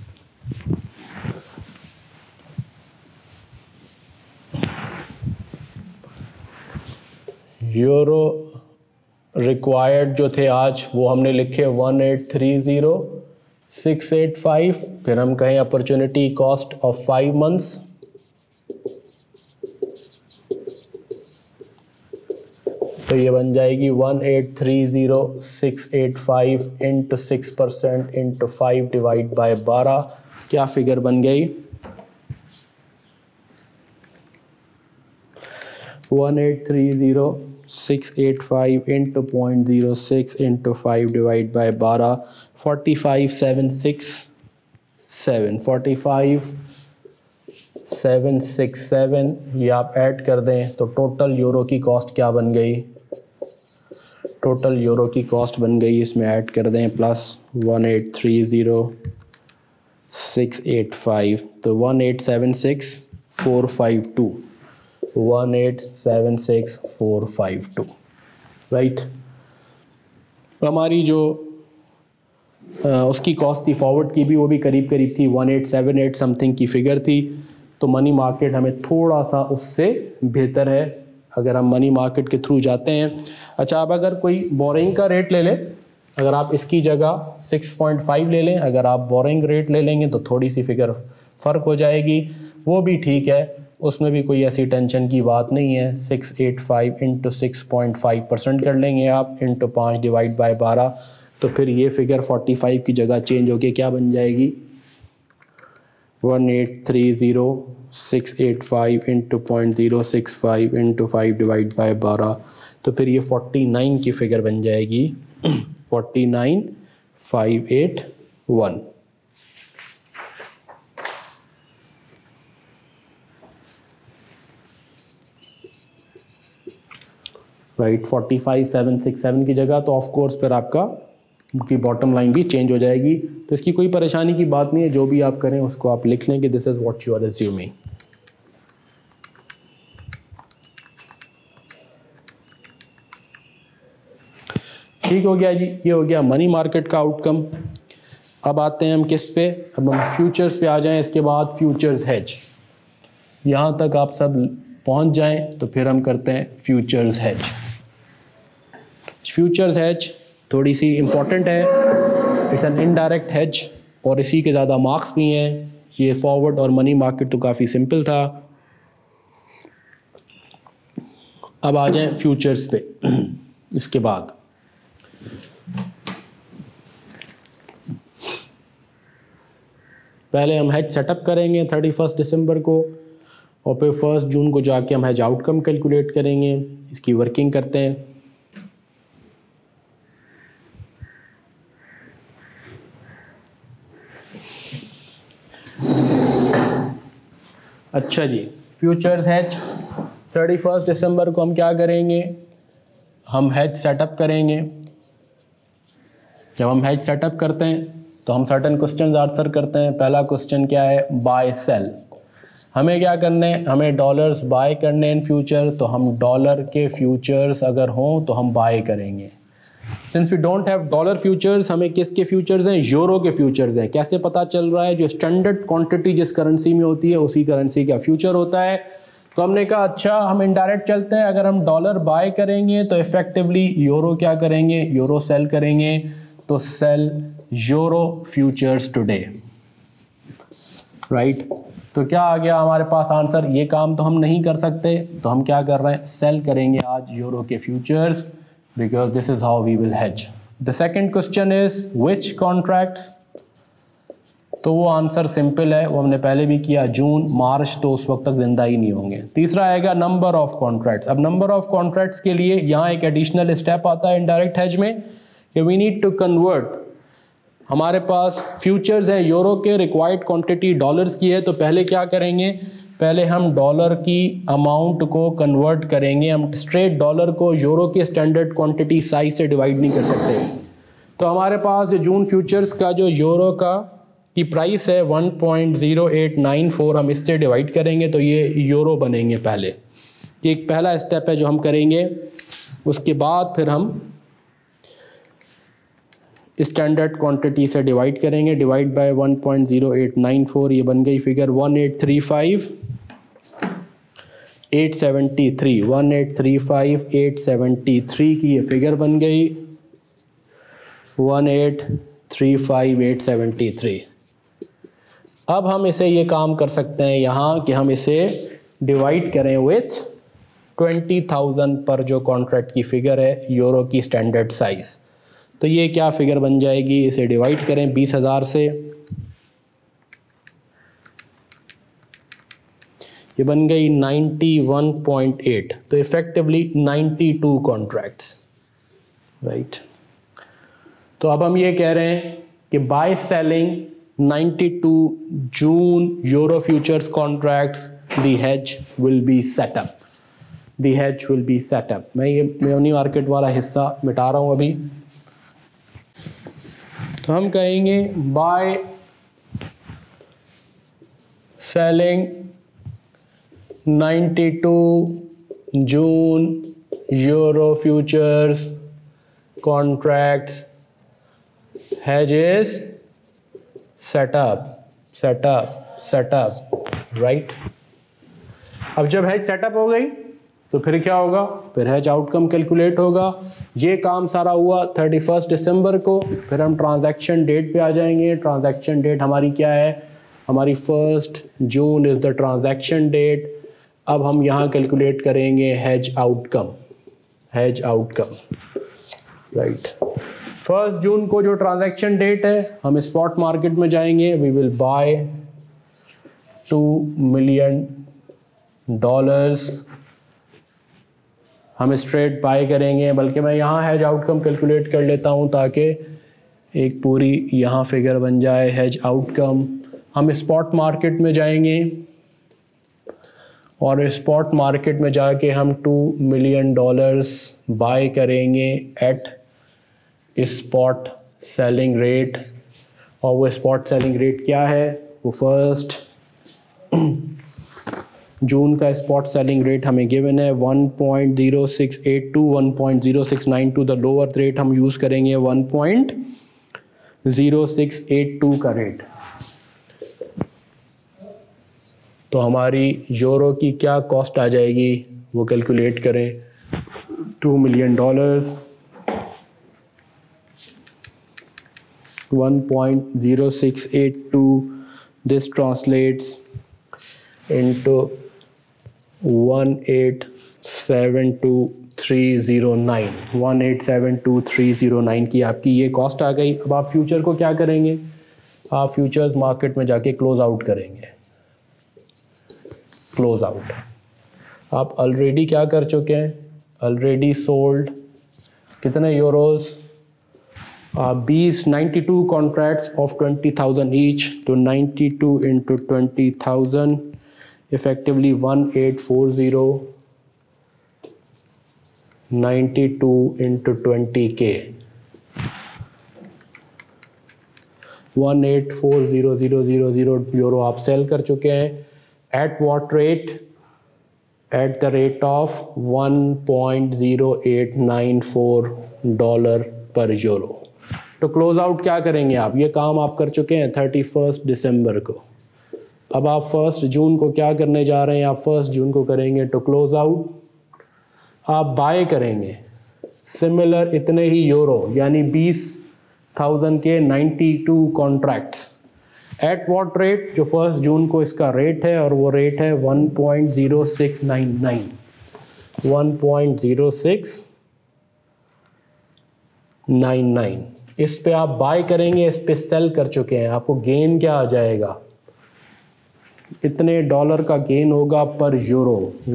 यूरो रिक्वायर्ड जो थे आज वो हमने लिखे 1830685, फिर हम कहें अपॉर्चुनिटी कॉस्ट ऑफ 5 मंथ्स, तो ये बन जाएगी 1830685 इंटू 6% इंटू 5 डिवाइड बाय 12। क्या फिगर बन गई, 1830685 इंटू 0.06 इंटू 5 डिवाइड बाय 12, 45767 ये आप ऐड कर दें तो टोटल यूरो की कॉस्ट क्या बन गई, टोटल यूरो की कॉस्ट बन गई, इसमें ऐड कर दें प्लस 1830685, तो 1876452, 1876452, राइट। हमारी जो उसकी कॉस्ट थी फॉरवर्ड की भी, वो भी करीब करीब थी 1878 समथिंग की फिगर थी। तो मनी मार्केट हमें थोड़ा सा उससे बेहतर है अगर हम मनी मार्केट के थ्रू जाते हैं। अच्छा, अब अगर कोई बोरिंग का रेट ले ले, अगर आप इसकी जगह 6.5 ले लें, अगर आप बोरिंग रेट ले लेंगे तो थोड़ी सी फिगर फ़र्क हो जाएगी, वो भी ठीक है, उसमें भी कोई ऐसी टेंशन की बात नहीं है। 685 इंटू 6.5% कर लेंगे आप इंटू 5 डिवाइड बाय 12, तो फिर ये फिगर 45 की जगह चेंज होके क्या बन जाएगी, 1830685 इंटू 0.065 इंटू 5 डिवाइड बाय 12, तो फिर ये 49 की फिगर बन जाएगी 49581, राइट। 45767 की जगह तो ऑफ कोर्स फिर आपका की बॉटम लाइन भी चेंज हो जाएगी, तो इसकी कोई परेशानी की बात नहीं है, जो भी आप करें उसको आप लिख लें कि this is what you are assuming. ठीक हो गया जी, ये हो गया मनी मार्केट का आउटकम। अब आते हैं हम किस पे, अब हम फ्यूचर्स पे आ जाएं, इसके बाद फ्यूचर्स हेज। यहाँ तक आप सब पहुँच जाएं तो फिर हम करते हैं फ्यूचर्स हेज। फ्यूचर्स हेज थोड़ी सी इम्पॉर्टेंट है, इट्स एन इनडायरेक्ट हेज और इसी के ज़्यादा मार्क्स भी हैं। ये फॉरवर्ड और मनी मार्केट तो काफ़ी सिंपल था। अब आ जाएं फ्यूचर्स पे। इसके बाद पहले हम हेज सेटअप करेंगे 31 दिसंबर को और फिर 1 जून को जाके हम हेज आउटकम कैलकुलेट करेंगे। इसकी वर्किंग करते हैं। अच्छा जी, फ्यूचर्स हेज 31 दिसंबर को हम क्या करेंगे, हम हेज सेटअप करेंगे। जब हम हेज सेटअप करते हैं तो हम सर्टेन क्वेश्चंस आंसर करते हैं। पहला क्वेश्चन क्या है, बाय सेल। हमें क्या करने हैं, हमें डॉलर्स बाय करने इन फ्यूचर, तो हम डॉलर के फ्यूचर्स अगर हों तो हम बाय करेंगे। Since we don't have dollar futures, हमें किसके फ्यूचर्स हैं, यूरो के फ्यूचर्स हैं। कैसे पता चल रहा है, जो स्टैंडर्ड क्वांटिटी जिस करेंसी में होती है उसी करेंसी का फ्यूचर होता है। तो हमने कहा अच्छा हम इनडायरेक्ट चलते हैं, अगर हम डॉलर बाय करेंगे तो इफेक्टिवली यूरो क्या करेंगे, यूरो सेल करेंगे। तो sell euro futures today, right. तो क्या आ गया हमारे पास आंसर, ये काम तो हम नहीं कर सकते, तो हम क्या कर रहे हैं, सेल करेंगे आज यूरो के futures, because this is how we will hedge. The second question is which contracts, तो वो आंसर सिंपल है, वो हमने पहले भी किया, जून मार्च तो उस वक्त तक जिंदा ही नहीं होंगे। तीसरा आएगा नंबर ऑफ कॉन्ट्रैक्ट्स। अब नंबर ऑफ कॉन्ट्रैक्ट्स के लिए यहाँ एक एडिशनल स्टेप आता है इनडायरेक्ट हेज में कि वी नीड टू कन्वर्ट, हमारे पास फ्यूचर्स है यूरो के, रिक्वायर्ड क्वांटिटी डॉलर्स की है, तो पहले क्या करेंगे, पहले हम डॉलर की अमाउंट को कन्वर्ट करेंगे, हम स्ट्रेट डॉलर को यूरो के स्टैंडर्ड क्वांटिटी साइज से डिवाइड नहीं कर सकते। तो हमारे पास जो जून फ्यूचर्स का जो यूरो का की प्राइस है 1.0894, हम इससे डिवाइड करेंगे तो ये यूरो बनेंगे पहले, ये एक पहला स्टेप है जो हम करेंगे। उसके बाद फिर हम स्टैंडर्ड क्वांटिटी से डिवाइड करेंगे, डिवाइड बाय 1.0894, ये बन गई फिगर 1835873, 1835873 की ये फिगर बन गई 1835873। अब हम इसे ये काम कर सकते हैं यहाँ कि हम इसे डिवाइड करें विथ 20,000 पर जो कॉन्ट्रैक्ट की फिगर है यूरो की स्टैंडर्ड साइज, तो ये क्या फिगर बन जाएगी, इसे डिवाइड करें 20,000 से, ये बन गई 91.8, तो इफेक्टिवली 92 कॉन्ट्रैक्ट्स, राइट। तो अब हम ये कह रहे हैं कि buy selling 92 June euro futures contracts the hedge will be set up, the hedge will be set up. मैं ये मनी मार्केट वाला हिस्सा मिटा रहा हूँ अभी। तो हम कहेंगे buy selling 92 June euro futures contracts hedges setup, right. अब जब हेज सेटअप हो गई तो फिर क्या होगा, फिर हेज आउटकम कैलकुलेट होगा। ये काम सारा हुआ 31 दिसंबर को, फिर हम ट्रांजैक्शन डेट पे आ जाएंगे। ट्रांजैक्शन डेट हमारी क्या है, हमारी 1 June is the transaction date. अब हम यहाँ कैलकुलेट करेंगे हेज आउटकम, राइट। 1 जून को जो ट्रांजैक्शन डेट है, हम स्पॉट मार्केट में जाएंगे, वी विल बाय $2 मिलियन, हम स्ट्रेट बाय करेंगे। बल्कि मैं यहाँ हेज आउटकम कैलकुलेट कर लेता हूँ ताकि एक पूरी यहाँ फिगर बन जाए हेज आउटकम। हम स्पॉट मार्केट में जाएंगे और स्पॉट मार्केट में जाके हम $2 मिलियन बाय करेंगे एट स्पॉट सेलिंग रेट। और वो स्पॉट सेलिंग रेट क्या है, वो 1 जून का स्पॉट सेलिंग रेट हमें गिवन है 1.0682, 1.0692। द लोअर रेट हम यूज़ करेंगे 1.0682 का रेट। तो हमारी यूरो की क्या कॉस्ट आ जाएगी वो कैलकुलेट करें, $2 मिलियन 1.0682, this translates into 1872309, 1872309 की आपकी ये कॉस्ट आ गई। अब आप फ्यूचर को क्या करेंगे, आप फ्यूचर्स मार्केट में जाके क्लोज आउट करेंगे। क्लोज आउट आप ऑलरेडी क्या कर चुके हैं, ऑलरेडी सोल्ड कितने यूरोस, 92 कॉन्ट्रैक्ट्स ऑफ 20,000 ईच, तो 92 into 20,000 effectively 1840, 92 into 20K, 184000 euro आप सेल कर चुके हैं। At what rate, at the rate of $1.0894 पर यूरो। तो क्लोज आउट क्या करेंगे आप, ये काम आप कर चुके हैं 31 दिसंबर को। अब आप 1 जून को क्या करने जा रहे हैं, आप 1 जून को करेंगे तो क्लोज आउट आप बाय करेंगे सिमिलर इतने ही यूरो, यानी 20,000 के 92 कॉन्ट्रैक्ट्स। एट व्हाट रेट, जो 1 जून को इसका रेट है और वो रेट है 1.0699, 1.0699। इस पे आप बाय करेंगे, इस पे सेल कर चुके हैं, आपको गेन क्या आ जाएगा, इतने डॉलर का गेन होगा पर यूरो,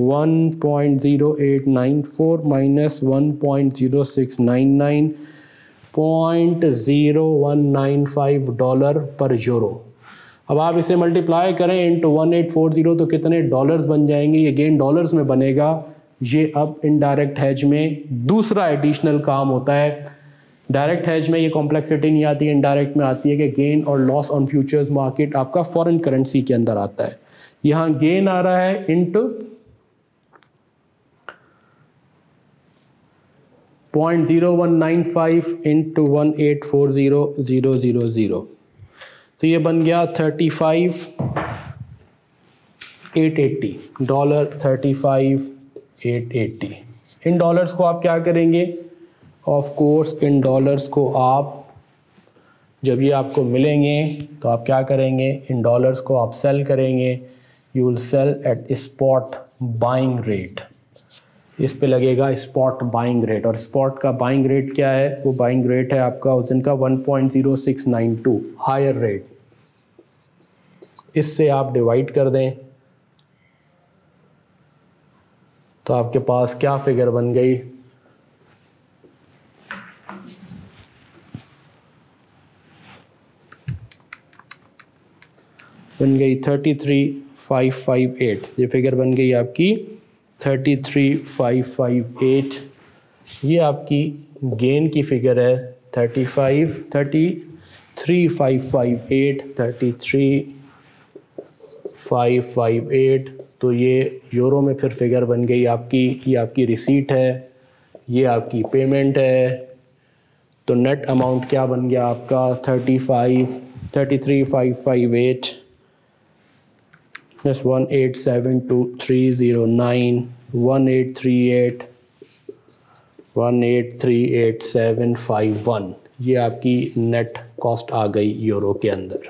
1.0894 माइनस 1.0699, $0.0195 पर यूरो। अब आप इसे मल्टीप्लाई करें इंटू 1840 तो कितने डॉलर्स बन जाएंगे, ये गेन डॉलर्स में बनेगा। ये अब इनडायरेक्ट हेज में दूसरा एडिशनल काम होता है। डायरेक्ट हेज में ये कॉम्प्लेक्सिटी नहीं आती है, इनडायरेक्ट में आती है कि गेन और लॉस ऑन फ्यूचर्स मार्केट आपका फॉरेन करेंसी के अंदर आता है। यहाँ गेन आ रहा है इंटू 0.0195 इंटू 1840000, तो ये बन गया 35,880 डॉलर, 35,880। इन डॉलर्स को आप क्या करेंगे, ऑफ कोर्स इन डॉलर्स को आप जब ये आपको मिलेंगे तो आप क्या करेंगे, इन डॉलर्स को आप सेल करेंगे, you will sell at spot buying rate. इस पे लगेगा स्पॉट बाइंग रेट, और स्पॉट का बाइंग रेट क्या है, वो बाइंग रेट है आपका उस दिन का 1.0692 हायर रेट। इससे आप डिवाइड कर दें तो आपके पास क्या फिगर बन गई, बन गई 33,558। ये फिगर बन गई आपकी 33,558। ये आपकी गेन की फिगर है 33,558 तो ये यूरो में फिर फिगर बन गई आपकी, ये आपकी रिसीट है, ये आपकी पेमेंट है। तो नेट अमाउंट क्या बन गया आपका 33,558 प्लस 1872309 1838,751। ये आपकी नेट कॉस्ट आ गई यूरो के अंदर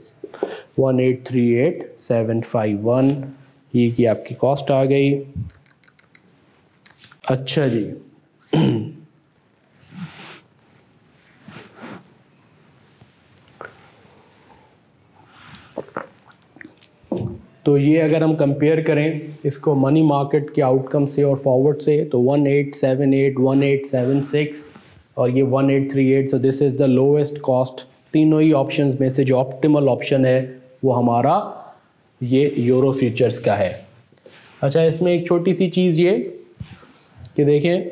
1838,751, ये की आपकी कॉस्ट आ गई। अच्छा जी तो ये अगर हम कंपेयर करें इसको मनी मार्केट के आउटकम से और फॉरवर्ड से, तो 1878, 1876 और ये 1838, so this is the lowest cost. तीनों ही ऑप्शंस में से जो ऑप्टिमल ऑप्शन है वो हमारा ये यूरो फ्यूचर्स का है। अच्छा, इसमें एक छोटी सी चीज़ ये कि देखें,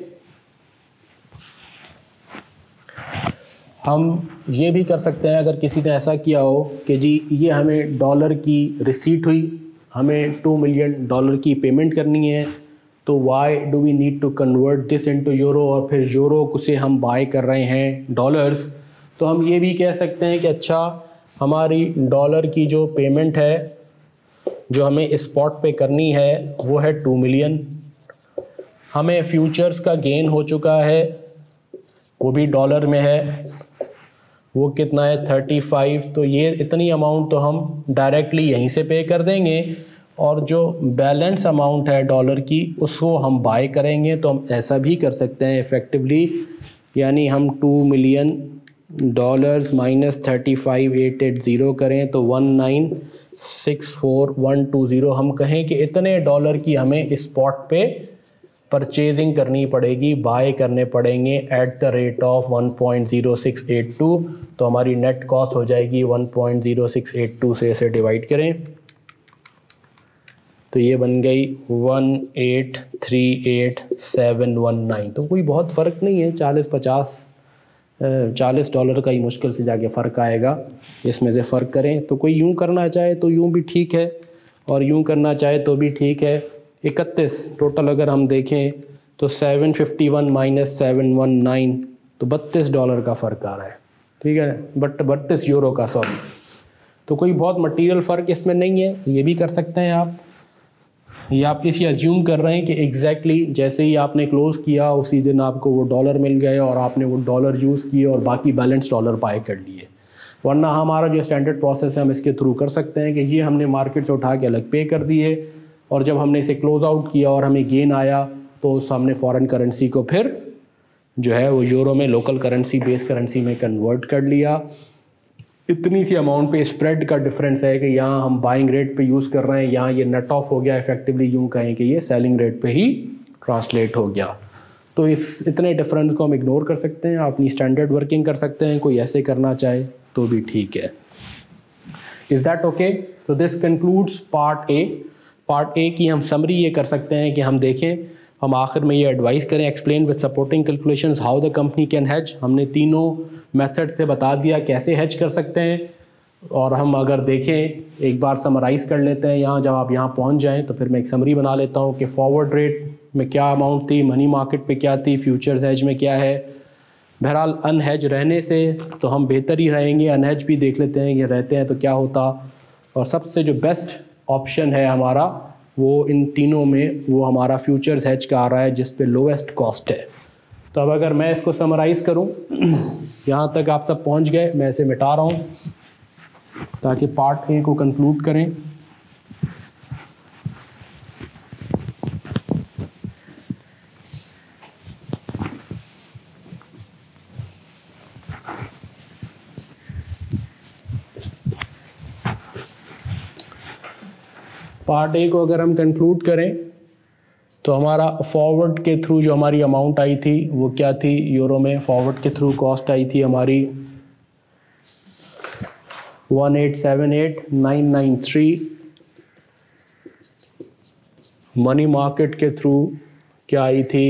हम ये भी कर सकते हैं अगर किसी ने ऐसा किया हो कि जी ये हमें डॉलर की रिसीट हुई, हमें $2 मिलियन की पेमेंट करनी है, तो why do we need to convert this into euro, और फिर यूरो से हम बाय कर रहे हैं डॉलर्स। तो हम ये भी कह सकते हैं कि अच्छा हमारी डॉलर की जो पेमेंट है जो हमें स्पॉट पे करनी है वो है 2 मिलियन, हमें फ्यूचर्स का गेन हो चुका है वो भी डॉलर में है, वो कितना है 35। तो ये इतनी अमाउंट तो हम डायरेक्टली यहीं से पे कर देंगे, और जो बैलेंस अमाउंट है डॉलर की उसको हम बाय करेंगे। तो हम ऐसा भी कर सकते हैं इफ़ेक्टिवली, यानी हम $2 मिलियन माइनस 35,880 करें तो 1964120, हम कहें कि इतने डॉलर की हमें स्पॉट पे परचेजिंग करनी पड़ेगी, बाय करने पड़ेंगे एट द रेट ऑफ 1.0682। तो हमारी नेट कॉस्ट हो जाएगी 1.0682 से इसे डिवाइड करें तो ये बन गई 1838719। तो कोई बहुत फ़र्क नहीं है, 40 डॉलर का ही मुश्किल से जाके फ़र्क आएगा। इसमें से फ़र्क करें तो कोई यूँ करना चाहे तो यूँ भी ठीक है और यूँ करना चाहे तो भी ठीक है। 31 टोटल अगर हम देखें तो 751 माइनस 719 तो $32 का फ़र्क आ रहा है, ठीक है, बट 32 यूरो का, सॉरी। तो कोई बहुत मटीरियल फ़र्क इसमें नहीं है, ये भी कर सकते हैं आप। ये आप इसी अज्यूम कर रहे हैं कि एग्जैक्टली जैसे ही आपने क्लोज़ किया उसी दिन आपको वो डॉलर मिल गए और आपने वो डॉलर यूज़ किए और बाकी बैलेंस डॉलर बाय कर लिए। वरना हमारा जो स्टैंडर्ड प्रोसेस है हम इसके थ्रू कर सकते हैं कि ये हमने मार्केट से उठा के अलग पे कर दिए और जब हमने इसे क्लोज आउट किया और हमें गेन आया तो उस हमने फॉरेन करेंसी को फिर जो है वो यूरो में लोकल करेंसी बेस करेंसी में कन्वर्ट कर लिया। इतनी सी अमाउंट पे स्प्रेड का डिफरेंस है कि यहाँ हम बाइंग रेट पे यूज़ कर रहे हैं, यहाँ ये नेट ऑफ हो गया, इफेक्टिवली यूँ कहें कि ये सेलिंग रेट पे ही ट्रांसलेट हो गया। तो इस इतने डिफरेंस को हम इग्नोर कर सकते हैं, अपनी स्टैंडर्ड वर्किंग कर सकते हैं, कोई ऐसे करना चाहे तो भी ठीक है। Is that okay? तो this concludes part A. Part A की हम समरी ये कर सकते हैं कि हम देखें, हम आखिर में ये एडवाइस करें, explain with supporting calculations how the company can hedge. हमने तीनों मेथड से बता दिया कैसे हेज कर सकते हैं। और हम अगर देखें एक बार समराइज़ कर लेते हैं, यहाँ जब आप यहाँ पहुँच जाएँ तो फिर मैं एक समरी बना लेता हूँ कि फॉरवर्ड रेट में क्या अमाउंट थी, मनी मार्केट पे क्या थी, फ्यूचर्स हेज में क्या है। बहरहाल अनहेज रहने से तो हम बेहतर ही रहेंगे, अनहेज भी देख लेते हैं कि रहते हैं तो क्या होता। और सबसे जो बेस्ट ऑप्शन है हमारा वो इन तीनों में वो हमारा फ्यूचर्स हेज का आ रहा है जिस पे लोएस्ट कॉस्ट है। तो अब अगर मैं इसको समराइज़ करूं, यहाँ तक आप सब पहुँच गए, मैं इसे मिटा रहा हूँ ताकि पार्ट ए को कंक्लूड करें। पार्ट ए को अगर हम कंक्लूड करें तो हमारा फॉरवर्ड के थ्रू जो हमारी अमाउंट आई थी वो क्या थी यूरो में। फॉरवर्ड के थ्रू कॉस्ट आई थी हमारी 1878993। मनी मार्केट के थ्रू क्या आई थी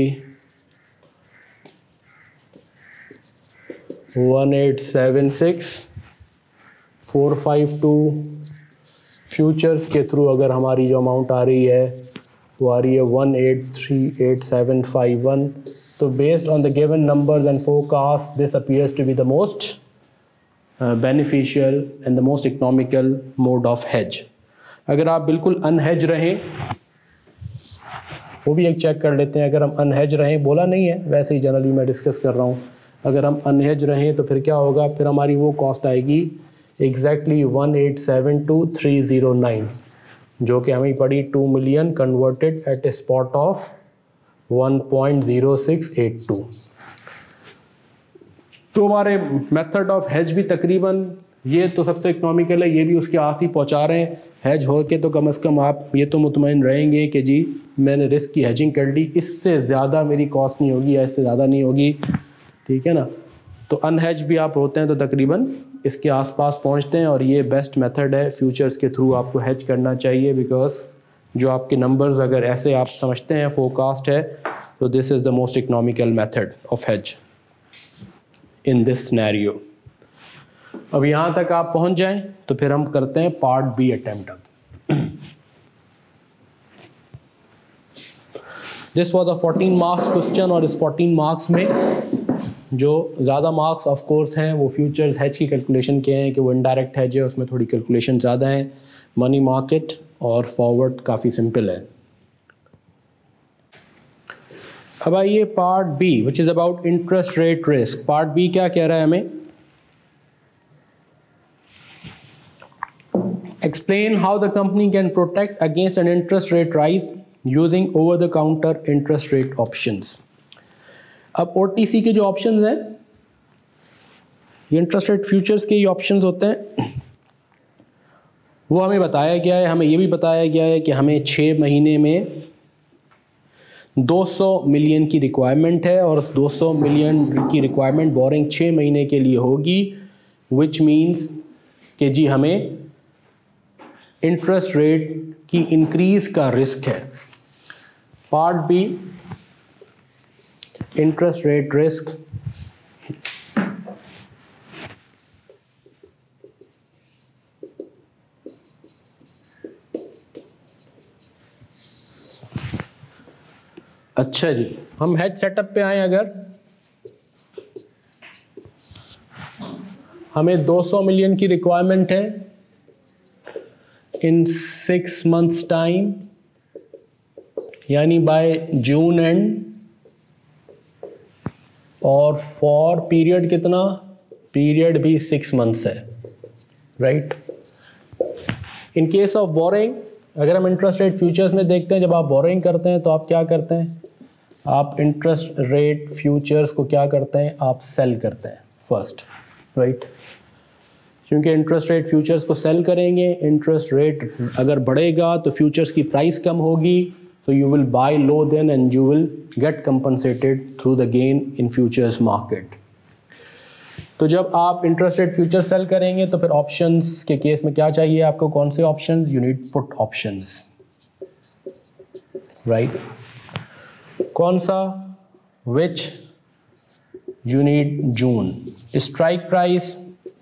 1876452। फ्यूचर्स के थ्रू अगर हमारी जो अमाउंट आ रही है वो आ रही है 1838751। तो based on the given numbers and forecast this appears to be the most beneficial and the most economical mode of hedge. अगर आप बिल्कुल अनहेज रहें, वो भी एक चेक कर लेते हैं। अगर हम अनहेज रहें, बोला नहीं है वैसे ही जनरली मैं डिस्कस कर रहा हूँ, अगर हम अनहेज रहें तो फिर क्या होगा, फिर हमारी वो कॉस्ट आएगी एग्जैक्टली 1872309 जो कि हमें पड़ी 2 million converted at a spot of 1.0682। तो हमारे मेथड ऑफ हेज भी तकरीबन ये तो सबसे इकोनॉमिकल है, ये भी उसके आस ही पहुंचा रहे हैं। हेज हो के तो कम से कम आप ये तो मुतमईन रहेंगे कि जी मैंने रिस्क की हेजिंग कर ली, इससे ज़्यादा मेरी कॉस्ट नहीं होगी या इससे ज़्यादा नहीं होगी, ठीक है ना। तो अनहेज भी आप होते हैं तो तकरीबन इसके आसपास पहुंचते हैं और ये बेस्ट मेथड है। फ्यूचर्स के थ्रू आपको हेज करना चाहिए बिकॉज जो आपके नंबर्स अगर ऐसे आप समझते हैं फोरकास्ट है तो this is the most economical method of hedge in this scenario. अब यहाँ तक आप पहुँच जाएं तो फिर हम करते हैं पार्ट बी अटेम्प्ट। अब this was a 14 marks question और इस 14 मार्क्स में जो ज़्यादा मार्क्स ऑफ कोर्स हैं वो फ्यूचर्स हेज की कैलकुलेशन के हैं कि वो इनडायरेक्ट हेज है, उसमें थोड़ी कैलकुलेशन ज़्यादा है। मनी मार्केट और फॉरवर्ड काफ़ी सिंपल है। अब आइए part B which is about interest rate risk. Part B क्या कह रहा है हमें, explain how the company can protect against an interest rate rise using over the counter interest rate options. अब OTC के जो ऑप्शंस हैं ये इंटरेस्ट रेट फ्यूचर्स के ही ऑप्शंस होते हैं। वो हमें बताया गया है, हमें ये भी बताया गया है कि हमें 6 महीने में 200 मिलियन की रिक्वायरमेंट है और उस 200 मिलियन की रिक्वायरमेंट बोरिंग 6 महीने के लिए होगी, विच मीन्स कि जी हमें इंटरेस्ट रेट की इंक्रीज का रिस्क है। Part B interest rate risk. अच्छा जी, हम हेज सेटअप पे आए। अगर हमें 200 मिलियन की रिक्वायरमेंट है इन 6 मंथ्स टाइम, यानी बाय जून एंड, और फॉर पीरियड कितना, पीरियड भी 6 मंथ्स है। Right. In case of borrowing, अगर हम इंटरेस्ट रेट फ्यूचर्स में देखते हैं, जब आप बोरिंग करते हैं तो आप क्या करते हैं, आप इंटरेस्ट रेट फ्यूचर्स को क्या करते हैं, आप सेल करते हैं फर्स्ट, राइट। क्योंकि इंटरेस्ट रेट फ्यूचर्स को सेल करेंगे, इंटरेस्ट रेट अगर बढ़ेगा तो फ्यूचर्स की प्राइस कम होगी, so you will buy low then and you will get compensated through the gain in futures market. तो जब आप इंटरेस्ट रेट फ्यूचर सेल करेंगे तो फिर ऑप्शंस के केस में क्या चाहिए आपको, कौन से options, you need put options, right. कौन सा, which, you need June. Strike price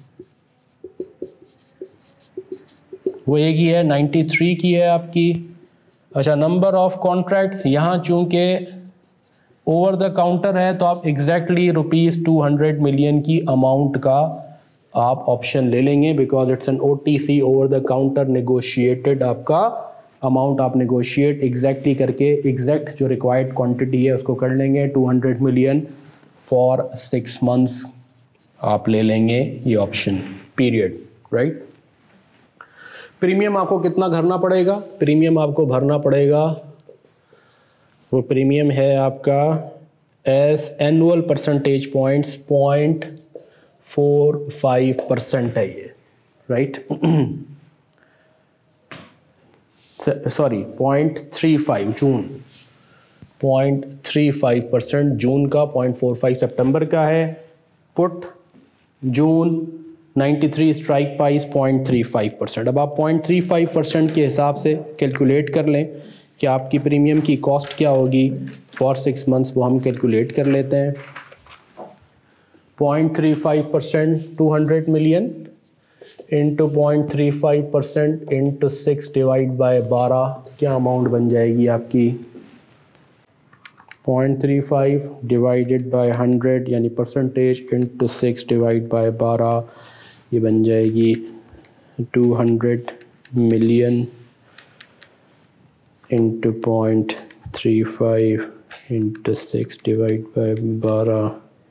वो एक ही है, 93 की है आपकी। अच्छा, नंबर ऑफ कॉन्ट्रैक्ट्स, यहाँ चूँकि ओवर द काउंटर है तो आप एग्जैक्टली ₹200 मिलियन की अमाउंट का आप ऑप्शन ले लेंगे, because it's an OTC, over the counter negotiated आपका अमाउंट आप नेगोशिएट एग्जैक्टली करके एग्जैक्ट जो रिक्वायर्ड क्वांटिटी है उसको कर लेंगे। 200 मिलियन फॉर 6 months आप ले लेंगे ये ऑप्शन पीरियड, राइट। प्रीमियम आपको कितना भरना पड़ेगा, प्रीमियम आपको भरना पड़ेगा, वो प्रीमियम है आपका एज एनुअल परसेंटेज पॉइंट्स 0.45% है ये, राइट। सॉरी 0.35 जून, 0.35% जून का, 0.45 सितंबर का है। Put June 93 strike price 0.35%। अब आप 0.35% के हिसाब से कैलकुलेट कर लें कि आपकी प्रीमियम की कॉस्ट क्या होगी फॉर 6 months, वो हम कैलकुलेट कर लेते हैं। 0.35% 200 million into 0.35% into 6 divide by 12, क्या अमाउंट बन जाएगी आपकी, 0.35 डिवाइडेड बाय 100 यानी परसेंटेज इंटू 6 डिवाइड बाय 12, ये बन जाएगी 200 million into 0.35 into 6 divide by 12,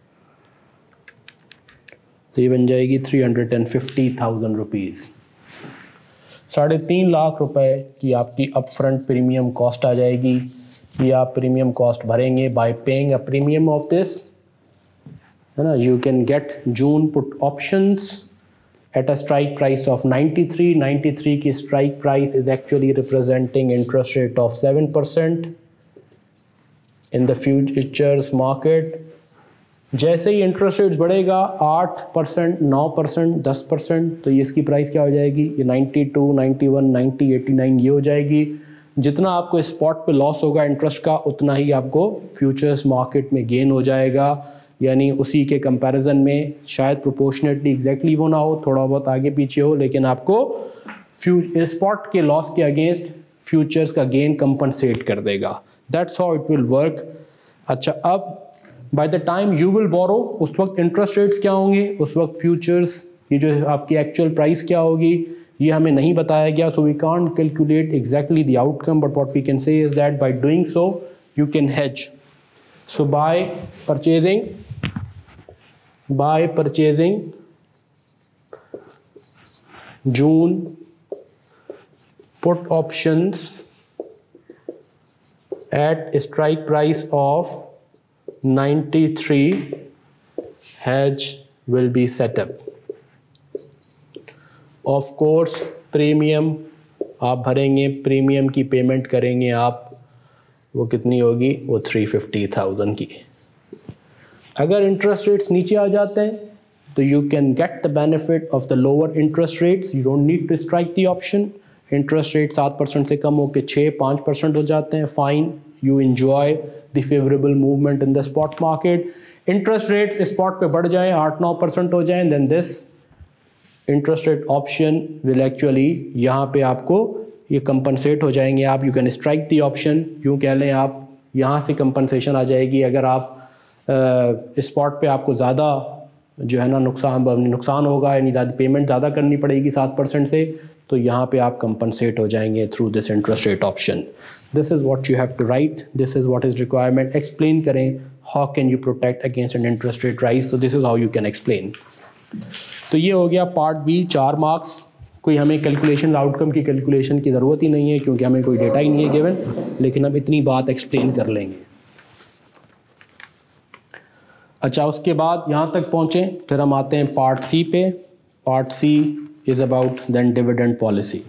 तो ये बन जाएगी 350,000 रुपीज़। 3.5 लाख रुपए की आपकी अपफ्रंट प्रीमियम कॉस्ट आ जाएगी। ये आप प्रीमियम कॉस्ट भरेंगे by paying a premium of this, है ना। You can get June put options at a strike price of 93 की strike price is actually representing interest rate of 7% in the futures market। जैसे ही interest rate बढ़ेगा 8%, 9%, 10%, तो ये इसकी price क्या हो जाएगी, ये 92, 91, 90, 89 ये हो जाएगी। जितना आपको स्पॉट पे लॉस होगा इंटरेस्ट का, उतना ही आपको फ्यूचर्स मार्केट में गेन हो जाएगा, यानी उसी के कंपैरिजन में शायद प्रोपोर्शनेटली एग्जैक्टली वो ना हो, थोड़ा बहुत आगे पीछे हो, लेकिन आपको स्पॉट के लॉस के अगेंस्ट फ्यूचर्स का गेन कंपनसेट कर देगा। That's how it will work. अच्छा, अब by the time you will borrow, उस वक्त इंटरेस्ट रेट्स क्या होंगे, उस वक्त फ्यूचर्स ये जो आपकी एक्चुअल प्राइस क्या होगी ये हमें नहीं बताया गया, so we can't calculate exactly the outcome, but what we can say is that by doing so you can hedge. So by purchasing June put options at a strike price of 93, hedge will be set up. Of course premium आप भरेंगे, premium की payment करेंगे आप, वो कितनी होगी, वो 350,000 की। अगर इंटरेस्ट रेट्स नीचे आ जाते हैं तो you can get the benefit of the lower interest rates, you don't need to strike the option. Interest rate 7% से कम होकर 6-5% हो जाते हैं, fine, you enjoy the favourable movement in the spot market. Interest rates spot पे बढ़ जाएं, 8-9% हो जाएं, then this interest rate option will actually यहाँ पे आपको ये कंपनसेट हो जाएंगे आप, you can strike the option, यूँ कह लें आप, यहाँ से कंपनसेशन आ जाएगी। अगर आप स्पॉट पे आपको ज़्यादा जो है ना नुकसान होगा, यानी ज़्यादा पेमेंट ज़्यादा करनी पड़ेगी 7% से, तो यहाँ पे आप कंपनसेट हो जाएंगे through this interest rate option. This is what you have to right, this is what is requirement. Explain करें how can you protect against an interest rate rise, तो this is how you can explain. तो ये हो गया part B, 4 marks. कोई हमें calculation, outcome की calculation की ज़रूरत ही नहीं है क्योंकि हमें कोई डेटा ही नहीं है गिवन, लेकिन हम इतनी बात एक्सप्लेन कर लेंगे। अच्छा, उसके बाद यहाँ तक पहुँचें, फिर हम आते हैं पार्ट सी पे। Part C is about then dividend policy.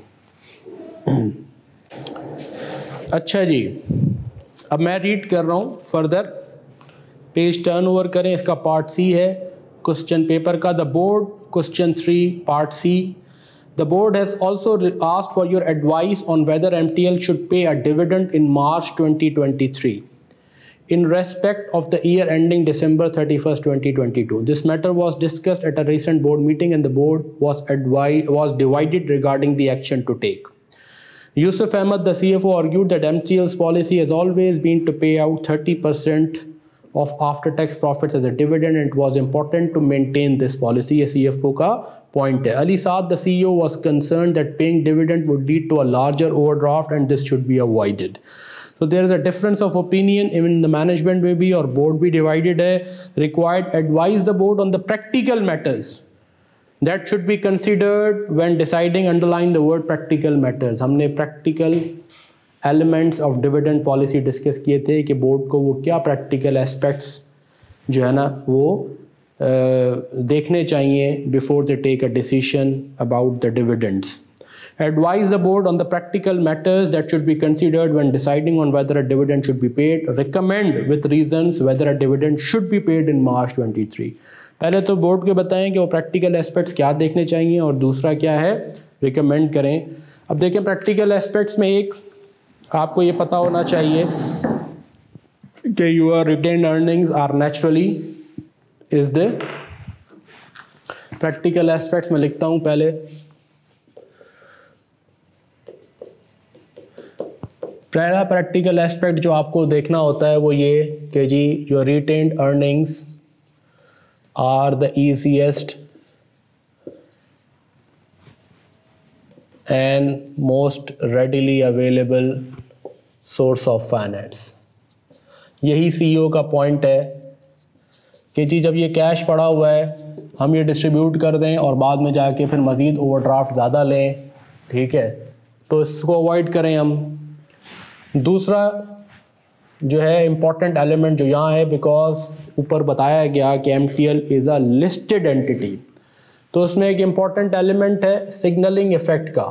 अच्छा जी, अब मैं रीड कर रहा हूँ फर्दर, पेज टर्न ओवर करें, इसका पार्ट सी है क्वेश्चन पेपर का। The board, question 3 part C, the board has also asked for your advice on whether MTL should pay a dividend in March 2023 in respect of the year ending December 31st, 2022. This matter was discussed at a recent board meeting and the board was divided regarding the action to take. Yusuf Ahmed, the CFO, argued that MTL's policy has always been to pay out 30% of after-tax profits as a dividend, and it was important to maintain this policy. ये CFO का point है. Ali Saad, the CEO, was concerned that paying dividend would lead to a larger overdraft and this should be avoided. So there is a difference of opinion even the management में भी और board भी divided है. Required advise the board on the practical matters that should be considered when deciding, underline the word practical matters. हमने practical elements of dividend policy discuss किए थे कि board को वो क्या practical aspects जो है ना वो देखने चाहिए before they take a decision about the dividends. Advise the board on the practical matters that should be considered when deciding on whether a dividend should be paid. Recommend with reasons whether a dividend should be paid in March 23. पहले तो board के बताएं कि वो practical aspects क्या देखने चाहिए और दूसरा क्या है रिकमेंड करें। अब देखें प्रैक्टिकल एस्पेक्ट्स में एक आपको ये पता होना चाहिए कि your retained earnings are naturally is the practical aspects में लिखता हूँ पहले। पहला प्रैक्टिकल एस्पेक्ट जो आपको देखना होता है वो ये कि जी your retained earnings are the easiest and most readily available source of finance. यही CEO का पॉइंट है कि जी जब ये कैश पड़ा हुआ है हम ये डिस्ट्रीब्यूट कर दें और बाद में जाके फिर मज़ीद ओवरड्राफ्ट ज़्यादा लें, ठीक है, तो इसको अवॉइड करें हम। दूसरा जो है इम्पॉर्टेंट एलिमेंट जो यहाँ है, बिकॉज ऊपर बताया गया कि MTL is a listed entity, तो उसमें एक इम्पॉर्टेंट एलिमेंट है सिग्नलिंग इफेक्ट का,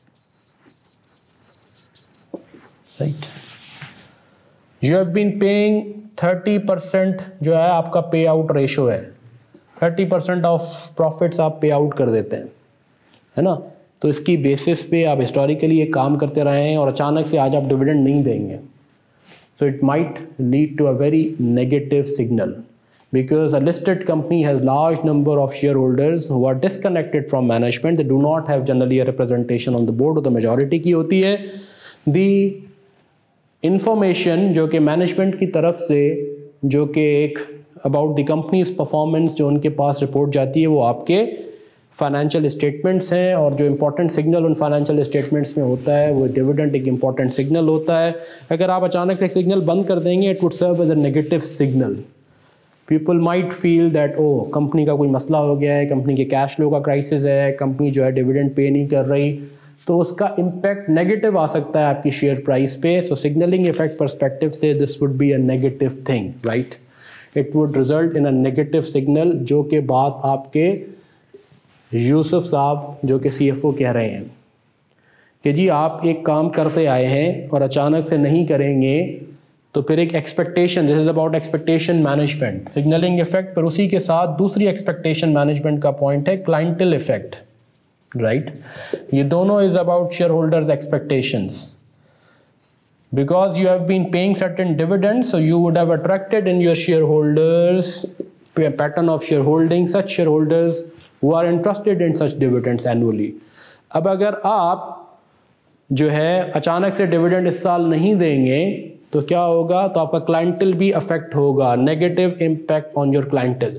right. You have been paying 30% जो है आपका पे आउट रेशो है, 30% ऑफ प्रॉफिट्स आप पे आउट कर देते हैं, है ना। तो इसकी बेसिस पे आप हिस्टोरिकली ये काम करते रहे हैं और अचानक से आज आप डिविडेंड नहीं देंगे, so it might lead to a very negative signal because a listed company has large number of shareholders who are disconnected from management. They do not have generally a representation on the board or the majority की होती है। The information जो कि management की तरफ से जो कि एक about the company's performance जो उनके पास रिपोर्ट जाती है वो आपके फाइनेंशियल स्टेटमेंट्स हैं, और जो इंपॉर्टेंट सिग्नल उन फाइनेंशियल स्टेटमेंट्स में होता है वो डिविडेंड एक इंपॉर्टेंट सिग्नल होता है। अगर आप अचानक से एक सिग्नल बंद कर देंगे it would serve as a negative signal. People might feel that oh company का कोई मसला हो गया है, कंपनी के कैश फ्लो का क्राइसिस है, कंपनी जो है डिविडेंड पे नहीं कर रही, तो उसका इम्पैक्ट नेगेटिव आ सकता है आपकी शेयर प्राइस पे। सो सिग्नलिंग इफेक्ट परस्पेक्टिव से this would be a negative thing, right. It would result in a negative signal, जो कि बात आपके यूसुफ साहब जो कि CFO कह रहे हैं कि जी आप एक काम करते आए हैं और अचानक से नहीं करेंगे तो फिर एक expectation, this is about expectation management, signalling effect, पर उसी के साथ दूसरी एक्सपेक्टेशन मैनेजमेंट का पॉइंट है क्लाइंटल इफेक्ट, राइट। ये दोनों is about share holders expectations. Because you have been paying certain dividends, so you would have attracted in your shareholders pattern of shareholding such shareholders who are interested in such dividends annually. अब अगर आप जो है अचानक से dividend इस साल नहीं देंगे तो क्या होगा, तो आपका क्लाइंटल भी अफेक्ट होगा, negative impact on your clientele,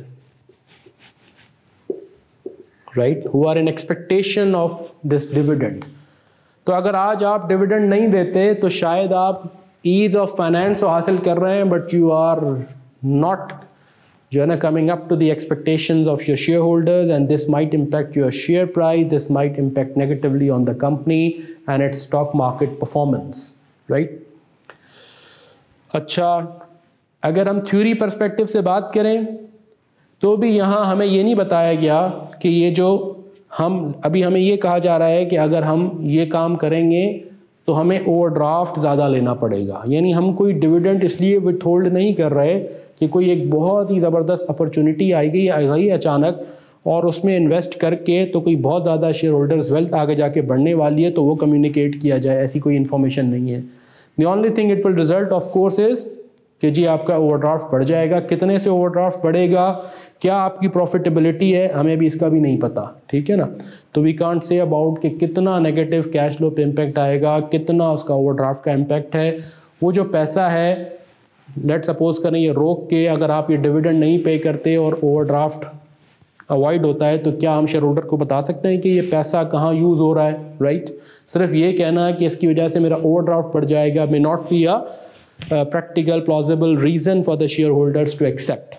right, who are in expectation of this dividend. तो अगर आज आप डिविडेंड नहीं देते तो शायद आप ईज ऑफ फाइनेंस हासिल कर रहे हैं बट यू आर नॉट जो है ना coming up to the expectations of your share holders, and this might impact your share price, this might impact negatively on the company and its stock market performance, right. अच्छा, अगर हम theory perspective से बात करें तो भी यहाँ हमें ये नहीं बताया गया कि ये जो हमें ये कहा जा रहा है कि अगर हम ये काम करेंगे तो हमें ओवरड्राफ्ट ज़्यादा लेना पड़ेगा। यानी हम कोई डिविडेंड इसलिए विथहोल्ड नहीं कर रहे कि कोई एक बहुत ही ज़बरदस्त अपॉर्चुनिटी आ गई अचानक और उसमें इन्वेस्ट करके तो कोई बहुत ज़्यादा शेयर होल्डर्स वेल्थ आगे जाके बढ़ने वाली है तो वो कम्युनिकेट किया जाए, ऐसी कोई इन्फॉर्मेशन नहीं है। The only thing it will result of course is कि जी आपका ओवरड्राफ्ट बढ़ जाएगा। कितने से ओवरड्राफ्ट बढ़ेगा, क्या आपकी प्रॉफिटेबिलिटी है, हमें भी इसका भी नहीं पता, ठीक है ना। तो वी कांट से अबाउट कि कितना नेगेटिव कैश फ्लो पे इम्पैक्ट आएगा, कितना उसका ओवरड्राफ्ट का इम्पैक्ट है। वो जो पैसा है, लेट सपोज करें ये रोक के अगर आप ये डिविडेंड नहीं पे करते और ओवरड्राफ्ट अवॉइड होता है तो क्या हम शेयर होल्डर को बता सकते हैं कि ये पैसा कहाँ यूज़ हो रहा है, राइट। सिर्फ ये कहना है कि इसकी वजह से मेरा ओवरड्राफ्ट बढ़ जाएगा may not be a practical plausible reason for the shareholders to accept।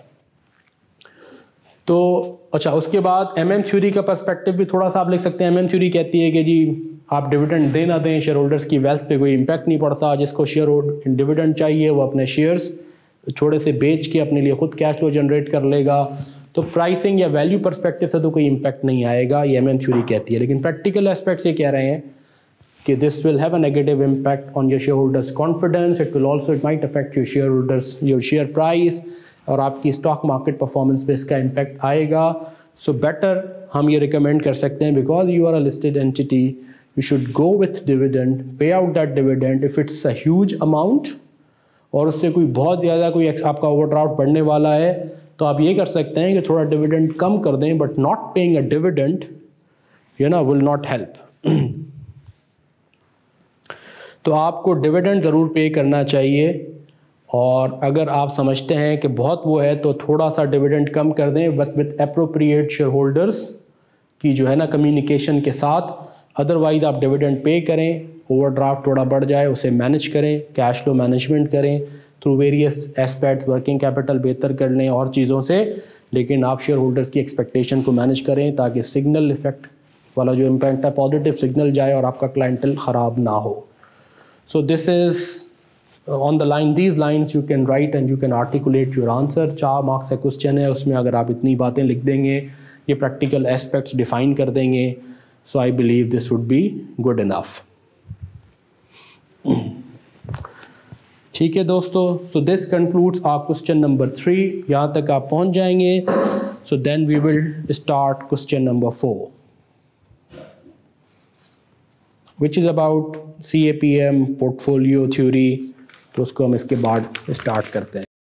तो अच्छा, उसके बाद MM थ्योरी का पर्सपेक्टिव भी थोड़ा सा आप लिख सकते हैं। MM थ्योरी कहती है कि जी आप डिविडेंड दे ना दें, शेयर होल्डर्स की वेल्थ पे कोई इम्पैक्ट नहीं पड़ता। जिसको शेयर डिविडेंड चाहिए वो अपने शेयर्स थोड़े से बेच के अपने लिए खुद कैश फ्लो जनरेट कर लेगा, तो प्राइसिंग या वैल्यू पर्सपेक्टिव से तो कोई इम्पैक्ट नहीं आएगा, ये MM थ्योरी कहती है। लेकिन प्रैक्टिकल एस्पेक्ट्स ये कह रहे हैं कि this will have a negative impact on your shareholders confidence, it might affect your shareholders, your share price, और आपकी स्टॉक मार्केट परफॉर्मेंस पे इसका इम्पैक्ट आएगा। सो बेटर हम ये रिकमेंड कर सकते हैं, because you are a listed entity, you should go with dividend, pay out that dividend if it's a huge amount, और उससे कोई बहुत ज़्यादा कोई आपका ओवरड्राफ्ट बढ़ने वाला है तो आप ये कर सकते हैं कि थोड़ा डिविडेंड कम कर दें, but not paying a dividend will not help. तो आपको डिविडेंड ज़रूर पे करना चाहिए, और अगर आप समझते हैं कि बहुत वो है तो थोड़ा सा डिविडेंड कम कर दें, but with appropriate share holders की जो है ना कम्युनिकेशन के साथ। अदरवाइज़ आप डिविडेंड पे करें, ओवरड्राफ्ट थोड़ा बढ़ जाए उसे मैनेज करें, कैश फ्लो मैनेजमेंट करें through various aspects, working capital बेहतर कर लें और चीज़ों से, लेकिन आप शेयर होल्डर्स की एक्सपेक्टेशन को मैनेज करें ताकि सिग्नल इफेक्ट वाला जो इम्पैक्ट है पॉजिटिव सिग्नल जाए और आपका क्लाइंटल ख़राब ना हो। So this is on the line, these lines you can write and you can articulate your answer। 4 marks का क्वेश्चन है, उसमें अगर आप इतनी बातें लिख देंगे, ये प्रैक्टिकल एस्पेक्ट्स डिफाइन कर देंगे, so I believe this would be good enough। ठीक है दोस्तों, so this concludes our question number 3। यहाँ तक आप पहुँच जाएंगे, so then we will start question number 4, which is about CAPM portfolio theory। तो उसको हम इसके बाद स्टार्ट करते हैं।